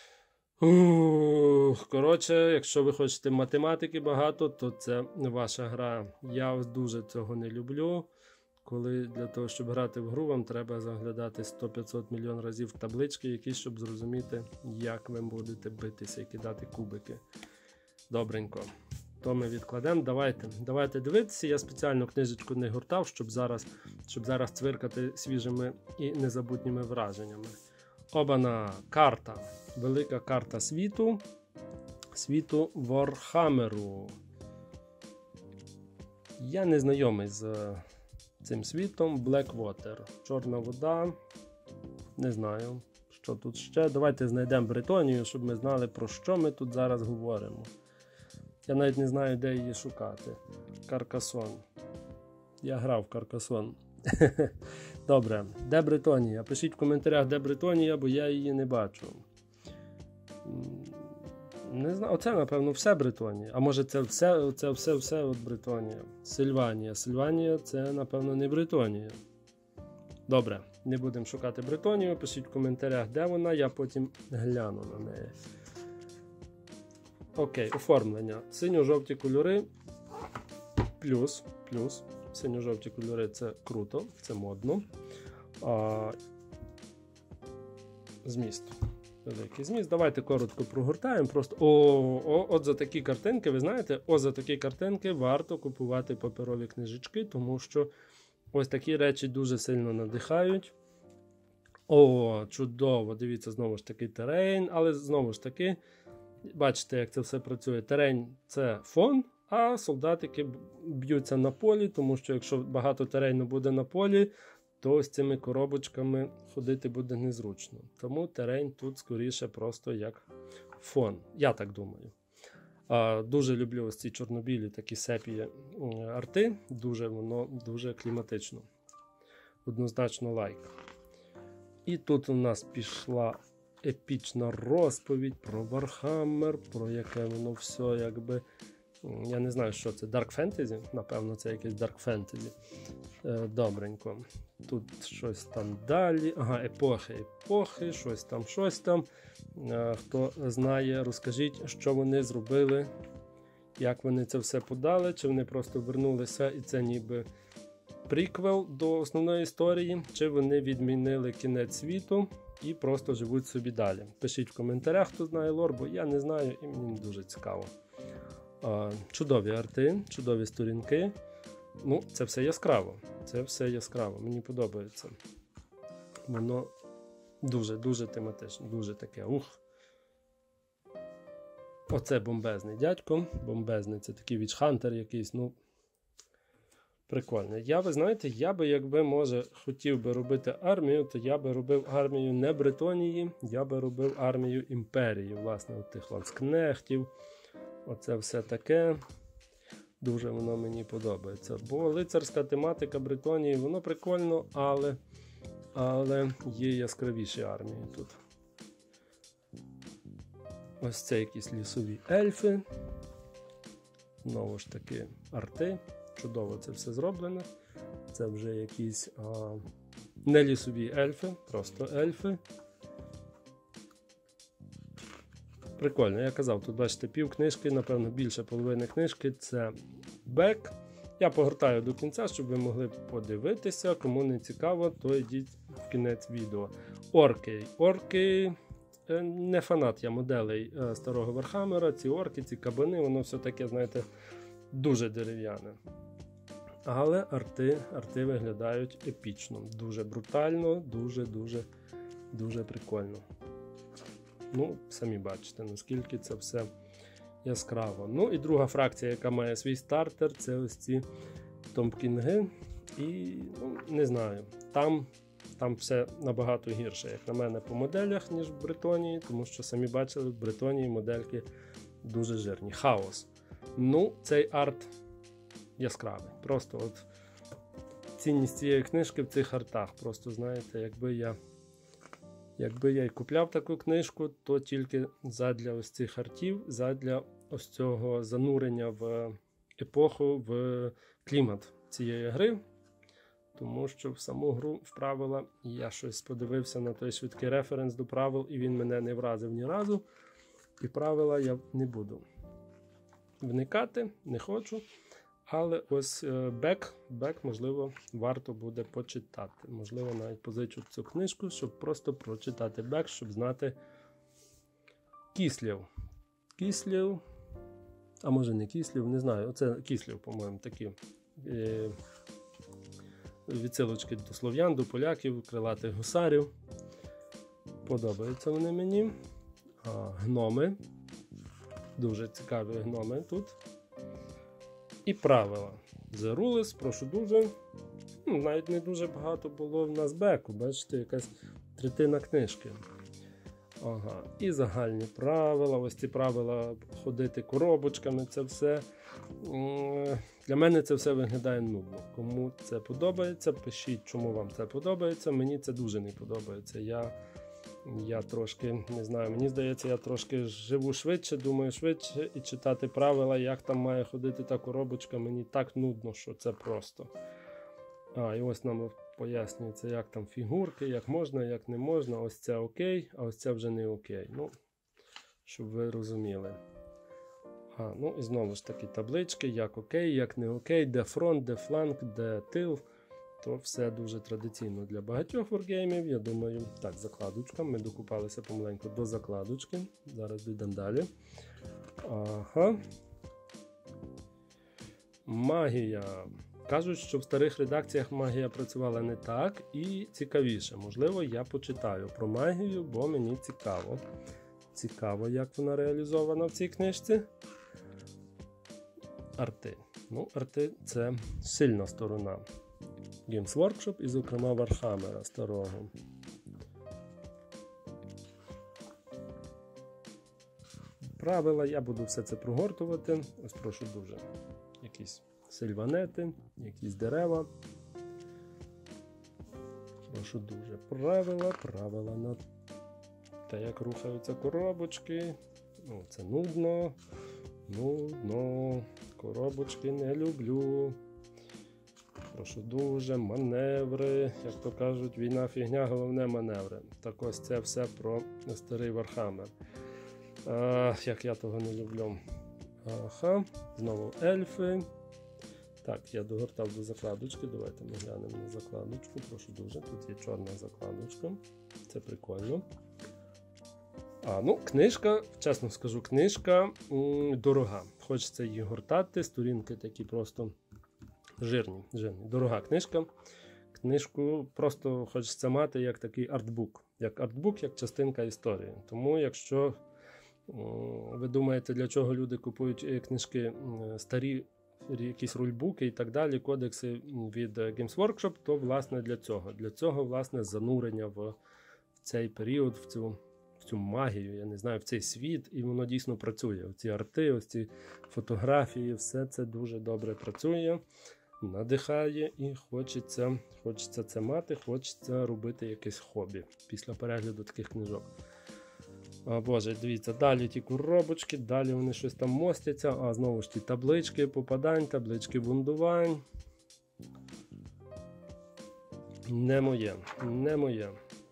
ух, коротше, якщо ви хочете математики багато, то це ваша гра. Я ось дуже цього не люблю. Коли для того, щоб грати в гру, вам треба заглядати сто-п'ятсот мільйон разів в таблички якісь, щоб зрозуміти, як ви будете битися і кидати кубики. Добренько. То ми відкладемо. Давайте, давайте дивитися. Я спеціально книжечку не гортав, щоб зараз, щоб зараз цвиркати свіжими і незабутніми враженнями. Обана, карта. Велика карта світу. Світу Вархаммеру. Я не знайомий з цим світом. Blackwater. Чорна вода. Не знаю, що тут ще. Давайте знайдемо Бритонію, щоб ми знали, про що ми тут зараз говоримо. Я навіть не знаю, де її шукати. Каркасон. Я грав в Каркасон. Добре. Де Бритонія? Пишіть в коментарях, де Бритонія, бо я її не бачу. Не знаю, оце, напевно, все Бритонія. А може це все, це все, все от Бритонія. Сильванія. Сильванія це, напевно, не Бритонія. Добре, не будемо шукати Бритонію. Пишіть в коментарях, де вона, я потім гляну на неї. Окей, оформлення. Синьо-жовті кольори. Плюс, плюс. Синьо-жовті кольори це круто, це модно. А, зміст. Великий зміст. Давайте коротко прогортаємо. Просто о, о, от за такі картинки, ви знаєте, о, за такі картинки варто купувати паперові книжечки, тому що ось такі речі дуже сильно надихають. О, чудово! Дивіться, знову ж таки терейн, але знову ж таки, бачите, як це все працює. Терейн – це фон, а солдатики б'ються на полі, тому що якщо багато терейну буде на полі, то з цими коробочками ходити буде незручно. Тому терень тут скоріше просто як фон. Я так думаю. А, дуже люблю ось ці чорнобілі такі сепії арти. Дуже воно дуже кліматично. Однозначно лайк. І тут у нас пішла епічна розповідь про Warhammer, про яке воно все якби... Я не знаю, що це. Dark Fantasy? Напевно, це якесь Dark Fantasy. Е, добренько. Тут щось там далі. Ага, епохи, епохи, щось там, щось там. Е, хто знає, розкажіть, що вони зробили, як вони це все подали, чи вони просто вернулися і це ніби приквел до основної історії, чи вони відмінили кінець світу і просто живуть собі далі. Пишіть в коментарях, хто знає лор, бо я не знаю і мені дуже цікаво. Чудові арти, чудові сторінки. Ну, це все яскраво. Це все яскраво. Мені подобається. Воно дуже-дуже тематичне, дуже таке. Ух. Оце бомбезний дядько. Бомбезний, це такий вічхантер якийсь, ну, прикольний. Я, ви знаєте, я би, якби, може, хотів би робити армію, то я би робив армію не Бретонії, я би робив армію імперії, власне, от тих ланскнехтів. Оце все таке. Дуже воно мені подобається. Бо лицарська тематика Бретонії, воно прикольно, але, але є яскравіші армії тут. Ось це якісь лісові ельфи. Знову ж таки арти. Чудово це все зроблено. Це вже якісь а, не лісові ельфи, просто ельфи. Прикольно, я казав, тут бачите пів книжки, напевно більше половини книжки, це бек. Я погортаю до кінця, щоб ви могли подивитися, кому не цікаво, то йдіть в кінець відео. Орки. Орки, не фанат я моделей старого Вархаммера, ці орки, ці кабани, воно все таке, знаєте, дуже дерев'яне. Але арти, арти виглядають епічно, дуже брутально, дуже-дуже дуже прикольно. Ну, самі бачите, наскільки це все яскраво. Ну і друга фракція, яка має свій стартер, це ось ці Томпкінги. І, ну, не знаю, там, там все набагато гірше, як на мене, по моделях, ніж в Бретонії, тому що, самі бачили, в Бретонії модельки дуже жирні. Хаос. Ну, цей арт яскравий. Просто от цінність цієї книжки в цих артах. Просто, знаєте, якби я Якби я й купляв таку книжку, то тільки задля ось цих артів, задля ось цього занурення в епоху, в клімат цієї гри. Тому що в саму гру, в правила, я щось подивився на той швидкий референс до правил, і він мене не вразив ні разу. І правила я не буду вникати, не хочу. Але ось бек, бек, можливо, варто буде почитати. Можливо, навіть позичу цю книжку, щоб просто прочитати бек, щоб знати Кіслів. Кіслів, а може не Кіслів, не знаю. Оце Кіслів, по-моєму, такі е, відсилочки до слов'ян, до поляків, крилатих гусарів. Подобаються вони мені. А, гноми. Дуже цікаві гноми тут. І правила. The Rules, прошу дуже. Ну, навіть не дуже багато було в нас беку. Бачите, якась третина книжки. Ага. І загальні правила. Ось ці правила ходити коробочками. Це все. Для мене це все виглядає нудно. Кому це подобається, пишіть, чому вам це подобається. Мені це дуже не подобається. Я... Я трошки, не знаю, мені здається, я трошки живу швидше, думаю швидше, і читати правила, як там має ходити та коробочка, мені так нудно, що це просто. А, і ось нам пояснюється, як там фігурки, як можна, як не можна. Ось це окей, а ось це вже не окей. Ну, щоб ви розуміли. А, ну і знову ж таки таблички, як окей, як не окей, де фронт, де фланг, де тил. То все дуже традиційно для багатьох варгеймів, я думаю. Так, закладочка. Ми докупалися помаленьку до закладочки. Зараз дійдемо далі. Ага. Магія. Кажуть, що в старих редакціях магія працювала не так і цікавіше. Можливо, я почитаю про магію, бо мені цікаво. Цікаво, як вона реалізована в цій книжці. Арти. Ну, арти – це сильна сторона Games Workshop і, зокрема, Warhammer старого. Правила, я буду все це прогортувати. Ось прошу дуже. Якісь сильванети, якісь дерева. Прошу дуже. Правила, правила на те, як рухаються коробочки. Ну, це нудно. Нудно. Коробочки не люблю. Прошу дуже. Маневри. Як то кажуть, війна фігня, головне маневри. Так ось це все про старий Warhammer. А, як я того не люблю. Ага. Знову ельфи. Так, я догортав до закладочки. Давайте ми глянемо на закладочку. Прошу дуже. Тут є чорна закладочка. Це прикольно. А, ну, книжка, чесно скажу, книжка м, дорога. Хочеться її гортати. Сторінки такі просто жирні. жирні. Дорога книжка. Книжку просто хочеться мати як такий артбук. Як артбук, як частинка історії. Тому, якщо м, ви думаєте, для чого люди купують книжки м, старі, якісь рульбуки і так далі, кодекси від Games Workshop, то, власне, для цього. Для цього, власне, занурення в, в цей період, в цю, в цю магію, я не знаю, в цей світ, і воно дійсно працює. Оці арти, ось ці фотографії, все це дуже добре працює, надихає і хочеться, хочеться це мати, хочеться робити якесь хобі після перегляду таких книжок. О, Боже, дивіться, далі ті коробочки, далі вони щось там мостяться, а знову ж ті таблички попадань, таблички бундувань. Не моє, не моє.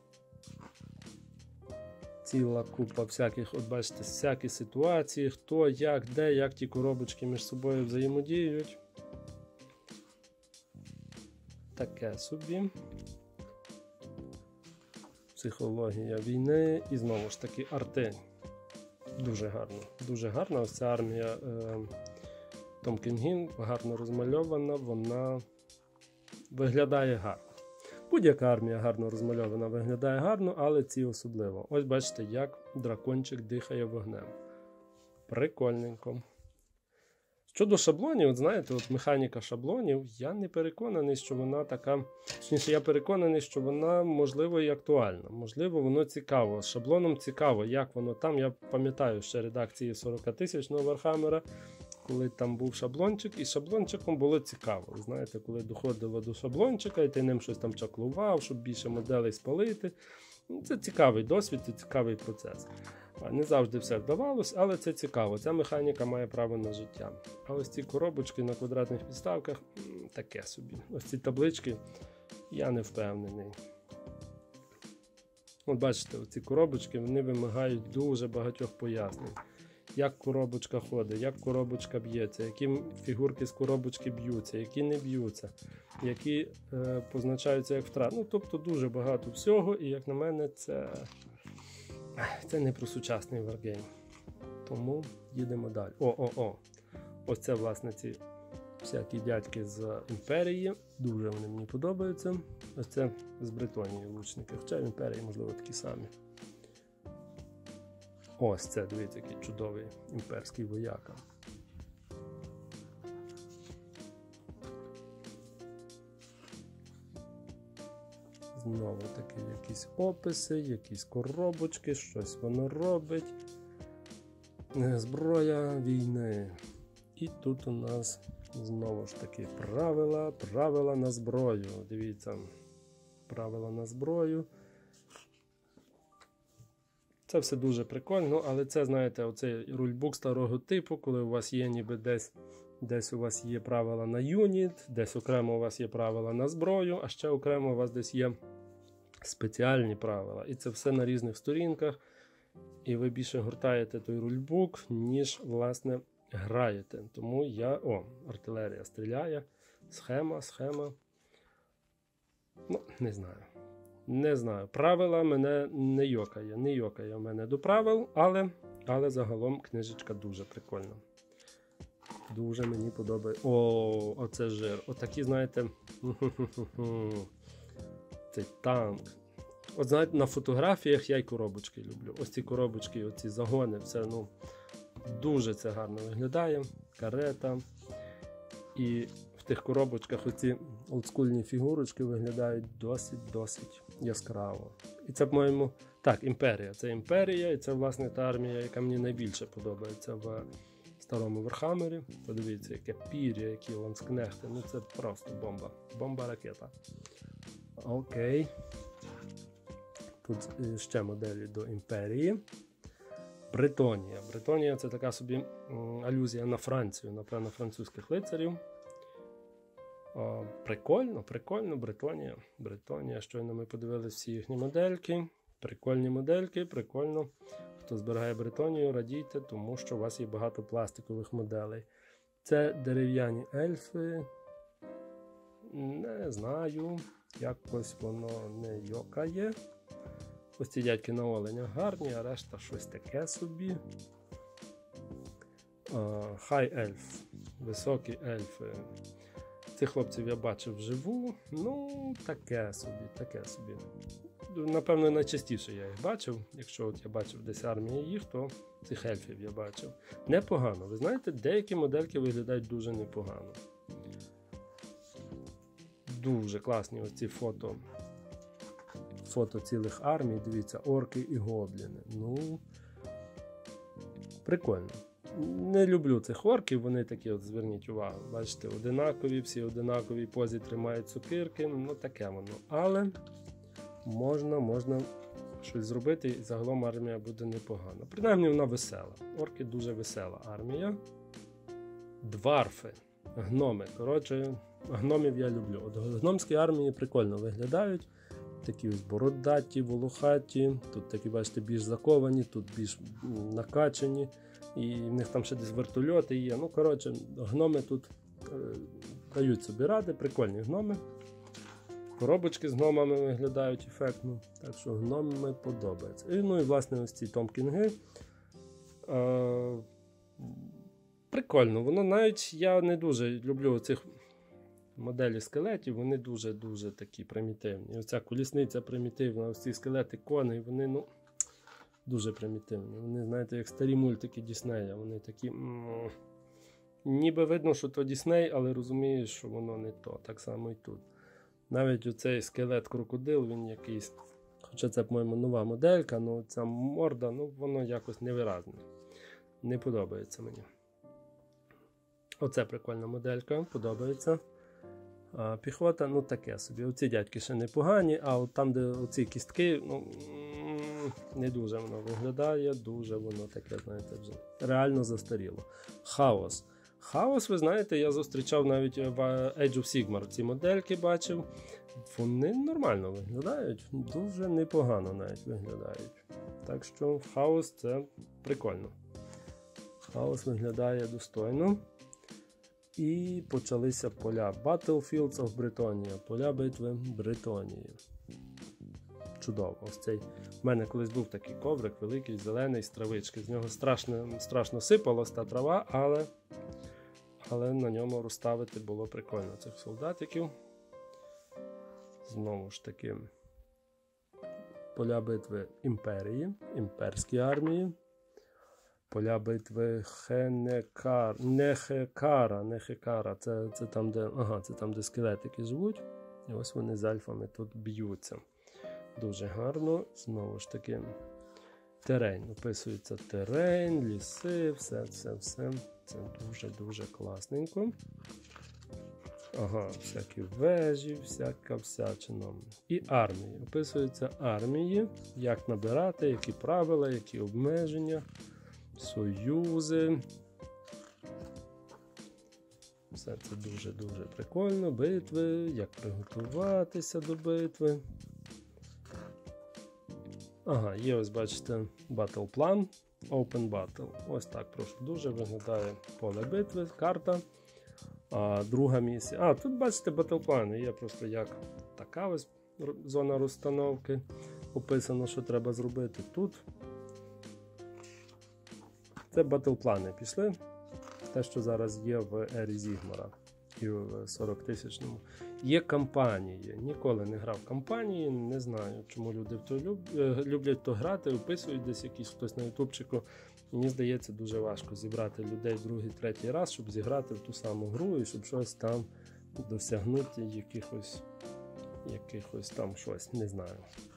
Ціла купа всяких, от бачите, всякі ситуації, хто, як, де, як ті коробочки між собою взаємодіють. Таке собі. Психологія війни і знову ж таки арти. Дуже гарно. Дуже гарна. Ось ця армія е, Том Кінгін гарно розмальована, вона виглядає гарно. Будь-яка армія гарно розмальована, виглядає гарно, але ці особливо. Ось бачите, як дракончик дихає вогнем. Прикольненько. Щодо шаблонів, от знаєте, от механіка шаблонів, я не переконаний, що вона така, точніше, я переконаний, що вона, можливо, і актуальна. Можливо, воно цікаво. З шаблоном цікаво, як воно там. Я пам'ятаю ще редакції сорокатисячного Вархаммера, коли там був шаблончик, і з шаблончиком було цікаво. Ви знаєте, коли доходило до шаблончика, і ти ним щось там чаклував, щоб більше моделей спалити. Це цікавий досвід, це цікавий процес. Не завжди все вдавалось, але це цікаво. Ця механіка має право на життя. А ось ці коробочки на квадратних підставках – таке собі. Ось ці таблички я не впевнений. От бачите, ці коробочки, вони вимагають дуже багатьох пояснень. Як коробочка ходить, як коробочка б'ється, які фігурки з коробочки б'ються, які не б'ються, які е, позначаються як втрат. Ну, тобто дуже багато всього, і як на мене, це... Це не про сучасний варгейм. Тому їдемо далі. О-о-о. Ось це, власне, ці всякі дядьки з Імперії. Дуже вони мені подобаються. Ось це з Бритонії лучники. Хоча в Імперії, можливо, такі самі. Ось це, дивіться, який чудовий імперський вояка. Знову таки якісь описи, якісь коробочки, щось воно робить. Зброя війни. І тут у нас знову ж таки правила, правила на зброю. Дивіться, правила на зброю. Це все дуже прикольно, але це, знаєте, оцей рульбук старого типу, коли у вас є ніби десь Десь у вас є правила на юніт, десь окремо у вас є правила на зброю, а ще окремо у вас десь є спеціальні правила. І це все на різних сторінках. І ви більше гортаєте той рульбук, ніж, власне, граєте. Тому я... О, артилерія стріляє. Схема, схема. Ну, не знаю. Не знаю. Правила мене не йокає. Не йокає в мене до правил, але, але загалом книжечка дуже прикольна. Дуже мені подобається. О, оце жир. Отакі, знаєте, цей танк. От, знаєте, на фотографіях я й коробочки люблю. Ось ці коробочки, оці загони, все, ну, дуже це гарно виглядає. Карета. І в тих коробочках оці олдскульні фігурочки виглядають досить-досить яскраво. І це, по-моєму, так, імперія. Це імперія, і це, власне, та армія, яка мені найбільше подобається в старому Вархаммері. Подивіться, яке пір'я, які ланскнехти. Ну це просто бомба. Бомба-ракета. Окей. Тут ще моделі до імперії. Бретонія. Бретонія – це така собі алюзія на Францію, напевно, французьких лицарів. О, прикольно, прикольно, Бретонія. Бретонія, щойно ми подивилися всі їхні модельки. Прикольні модельки, прикольно. Хто збирає Бретонію, радійте, тому що у вас є багато пластикових моделей. Це дерев'яні ельфи. Не знаю, якось воно не йокає. Ось ці дядьки на оленях гарні, а решта щось таке собі. Хай ельф, високі ельфи. Цих хлопців я бачив вживу. Ну, таке собі, таке собі. Напевно, найчастіше я їх бачив. Якщо от я бачив десь армії їх, то цих ельфів я бачив. Непогано. Ви знаєте, деякі модельки виглядають дуже непогано. Дуже класні ось ці фото. Фото цілих армій. Дивіться, орки і гобліни. Ну, прикольно. Не люблю цих орків, вони такі, от зверніть увагу. Бачите, одинакові, всі одинакові позі тримають цукирки. Ну, таке воно. Але можна, можна щось зробити, і загалом армія буде непогана. Принаймні вона весела. Орки дуже весела армія. Дварфи, гноми. Коротше, гномів я люблю. От гномські армії прикольно виглядають. Такі ось бородаті, волохаті. Тут такі, бачите, більш заковані, тут більш накачані. І в них там ще десь вертольоти є. Ну, коротше, гноми тут е, дають собі ради. Прикольні гноми. Коробочки з гномами виглядають ефектно, так що гноми подобаються. І, ну і власне ось ці томкінги. Е, прикольно, воно навіть я не дуже люблю цих моделі скелетів, вони дуже-дуже такі примітивні. Оця колісниця примітивна, ось ці скелети коней, вони ну, дуже примітивні. Вони, знаєте, як старі мультики Діснея, вони такі... М- ніби видно, що то Дісней, але розумієш, що воно не то, так само і тут. Навіть оцей скелет-крокодил, він якийсь, хоча це, по-моєму, нова моделька, але ця морда, ну, воно якось невиразне. Не подобається мені. Оце прикольна моделька, подобається. А піхота, ну, таке собі. Оці дядьки ще непогані, а от там, де оці кістки, ну, не дуже воно виглядає, дуже воно таке, знаєте, вже реально застаріло. Хаос. Хаос, ви знаєте, я зустрічав навіть в Age of Sigmar ці модельки, бачив. Вони нормально виглядають, дуже непогано навіть виглядають. Так що хаос це прикольно. Хаос виглядає достойно. І почалися поля Battlefields of Britannia, поля битви Бретонії. Чудово. Ось цей. У мене колись був такий коврик, великий, зелений, з травички. З нього страшно, страшно сипалась та трава, але, але на ньому розставити було прикольно цих солдатиків. Знову ж таки, поля битви імперії, імперські армії. Поля битви Хенекар, Нехекара, Нехекара, це, це, там, де, ага, це там, де скелетики живуть. І ось вони з альфами тут б'ються. Дуже гарно. Знову ж таки, терен. Описується терен, ліси, все, все, все. Це дуже-дуже класненько. Ага, всякі вежі, всяка всячина. І армії. Описуються армії, як набирати, які правила, які обмеження. Союзи. Все це дуже-дуже прикольно. Битви, як приготуватися до битви. Ага, є ось, бачите, Battle Plan, Open Battle. Ось так, прошу дуже, виглядає поле битви, карта. А друга місія. А, тут, бачите, Battle Plan. Є просто як така ось зона розстановки. Описано, що треба зробити тут. Це батлплани пішли. Те, що зараз є в ері Зігмара і в сорок тисячному. Є кампанії. Ніколи не грав кампанії, не знаю, чому люди в то люб... люблять то грати, описують десь якийсь хтось на ютубчику. Мені здається, дуже важко зібрати людей другий, третій раз, щоб зіграти в ту саму гру і щоб щось там досягнути якихось, якихось там щось, не знаю.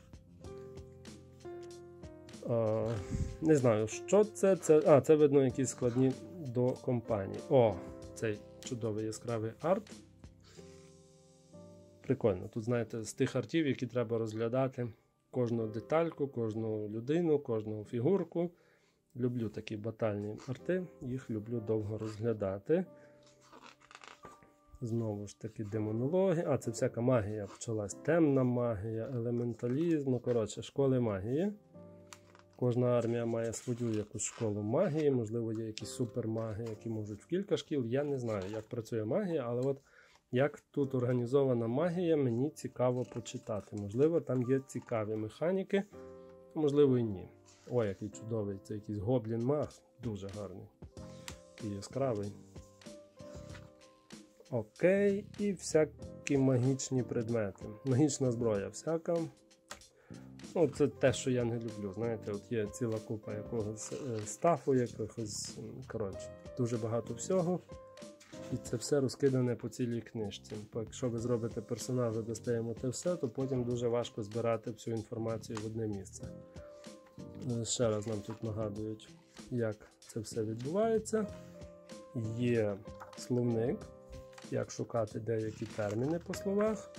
А, не знаю, що це, це. А, це видно якісь складні до компанії. О, цей чудовий яскравий арт. Прикольно. Тут, знаєте, з тих артів, які треба розглядати кожну детальку, кожну людину, кожну фігурку. Люблю такі батальні арти, їх люблю довго розглядати. Знову ж таки демонологія. А, це всяка магія почалась. Темна магія, елементалізм, ну, коротше, школи магії. Кожна армія має свою якусь школу магії, можливо, є якісь супермаги, які можуть в кілька шкіл. Я не знаю, як працює магія, але от як тут організована магія, мені цікаво почитати. Можливо, там є цікаві механіки, можливо і ні. Ой, який чудовий, це якийсь гоблін-маг, дуже гарний і яскравий. Окей, і всякі магічні предмети. Магічна зброя всяка. Ну, це те, що я не люблю. Знаєте, от є ціла купа якогось стафу, якогось, коротше, дуже багато всього. І це все розкидане по цілій книжці. Бо якщо ви зробите персонажа, достаємо те все, то потім дуже важко збирати всю інформацію в одне місце. Ще раз нам тут нагадують, як це все відбувається. Є словник, як шукати деякі терміни по словах.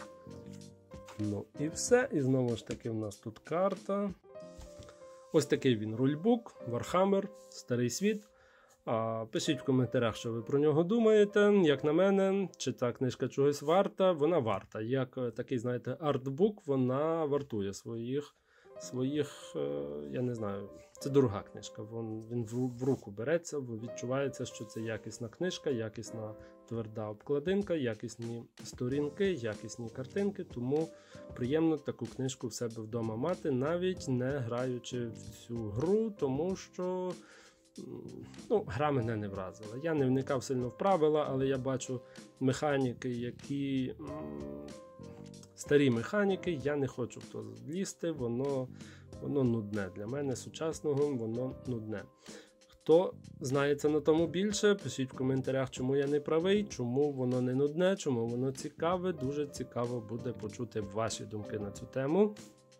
Ну і все. І знову ж таки в нас тут карта. Ось такий він рульбук, Warhammer, Старий світ. А, пишіть в коментарях, що ви про нього думаєте. Як на мене, чи ця книжка чогось варта? Вона варта. Як такий, знаєте, артбук, вона вартує своїх, своїх, я не знаю, це дорога книжка. Він, він в руку береться, відчувається, що це якісна книжка, якісна тверда обкладинка, якісні сторінки, якісні картинки, тому приємно таку книжку в себе вдома мати, навіть не граючи в цю гру, тому що ну, гра мене не вразила. Я не вникав сильно в правила, але я бачу механіки, які старі механіки, я не хочу в то влізти, воно, воно нудне. Для мене сучасного воно нудне. Хто знається на тому більше, пишіть в коментарях, чому я не правий, чому воно не нудне, чому воно цікаве. Дуже цікаво буде почути ваші думки на цю тему.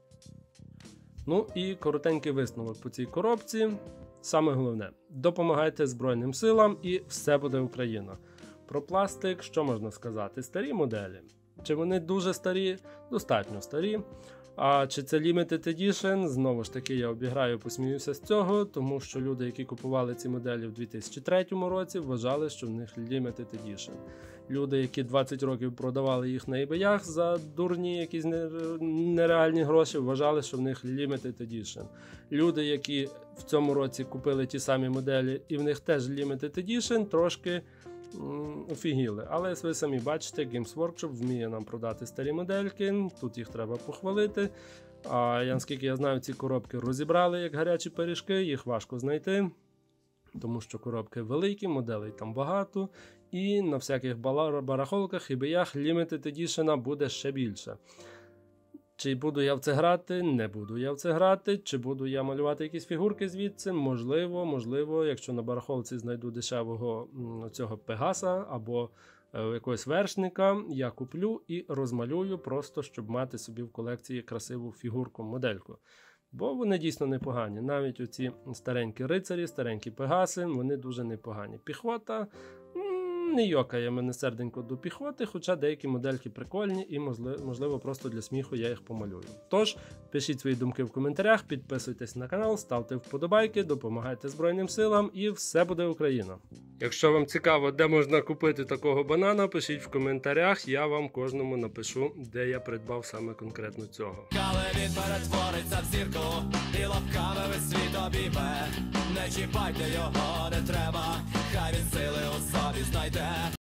Ну і коротенький висновок по цій коробці. Саме головне, допомагайте Збройним силам і все буде Україна. Про пластик, що можна сказати? Старі моделі. Чи вони дуже старі? Достатньо старі. А чи це Limited Edition? Знову ж таки, я обіграю, посміюся з цього, тому що люди, які купували ці моделі в дві тисячі третьому році, вважали, що в них Limited Edition. Люди, які двадцять років продавали їх на eBay за дурні якісь нереальні гроші, вважали, що в них Limited Edition. Люди, які в цьому році купили ті самі моделі і в них теж Limited Edition, трошки офігіли. Але ви самі бачите, Games Workshop вміє нам продати старі модельки, тут їх треба похвалити. А я, наскільки я знаю, ці коробки розібрали як гарячі пиріжки, їх важко знайти, тому що коробки великі, моделей там багато, і на всяких барахолках і eBay Limited Edition буде ще більше. Чи буду я в це грати? Не буду я в це грати. Чи буду я малювати якісь фігурки звідси? Можливо, можливо, якщо на барахолці знайду дешевого цього Пегаса або е, якогось вершника, я куплю і розмалюю просто, щоб мати собі в колекції красиву фігурку-модельку. Бо вони дійсно непогані. Навіть оці старенькі рицарі, старенькі Пегаси, вони дуже непогані. Піхота не йокає мене серденько до піхоти, хоча деякі модельки прикольні і, можливо, просто для сміху я їх помалюю. Тож, пишіть свої думки в коментарях, підписуйтесь на канал, ставте вподобайки, допомагайте Збройним силам і все буде Україна. Якщо вам цікаво, де можна купити такого банана, пишіть в коментарях, я вам кожному напишу, де я придбав саме конкретно цього. Коли він перетвориться в зірку, і лапками весь світ обійме. Не чіпайте його, не треба, хай він сили у собі знайде.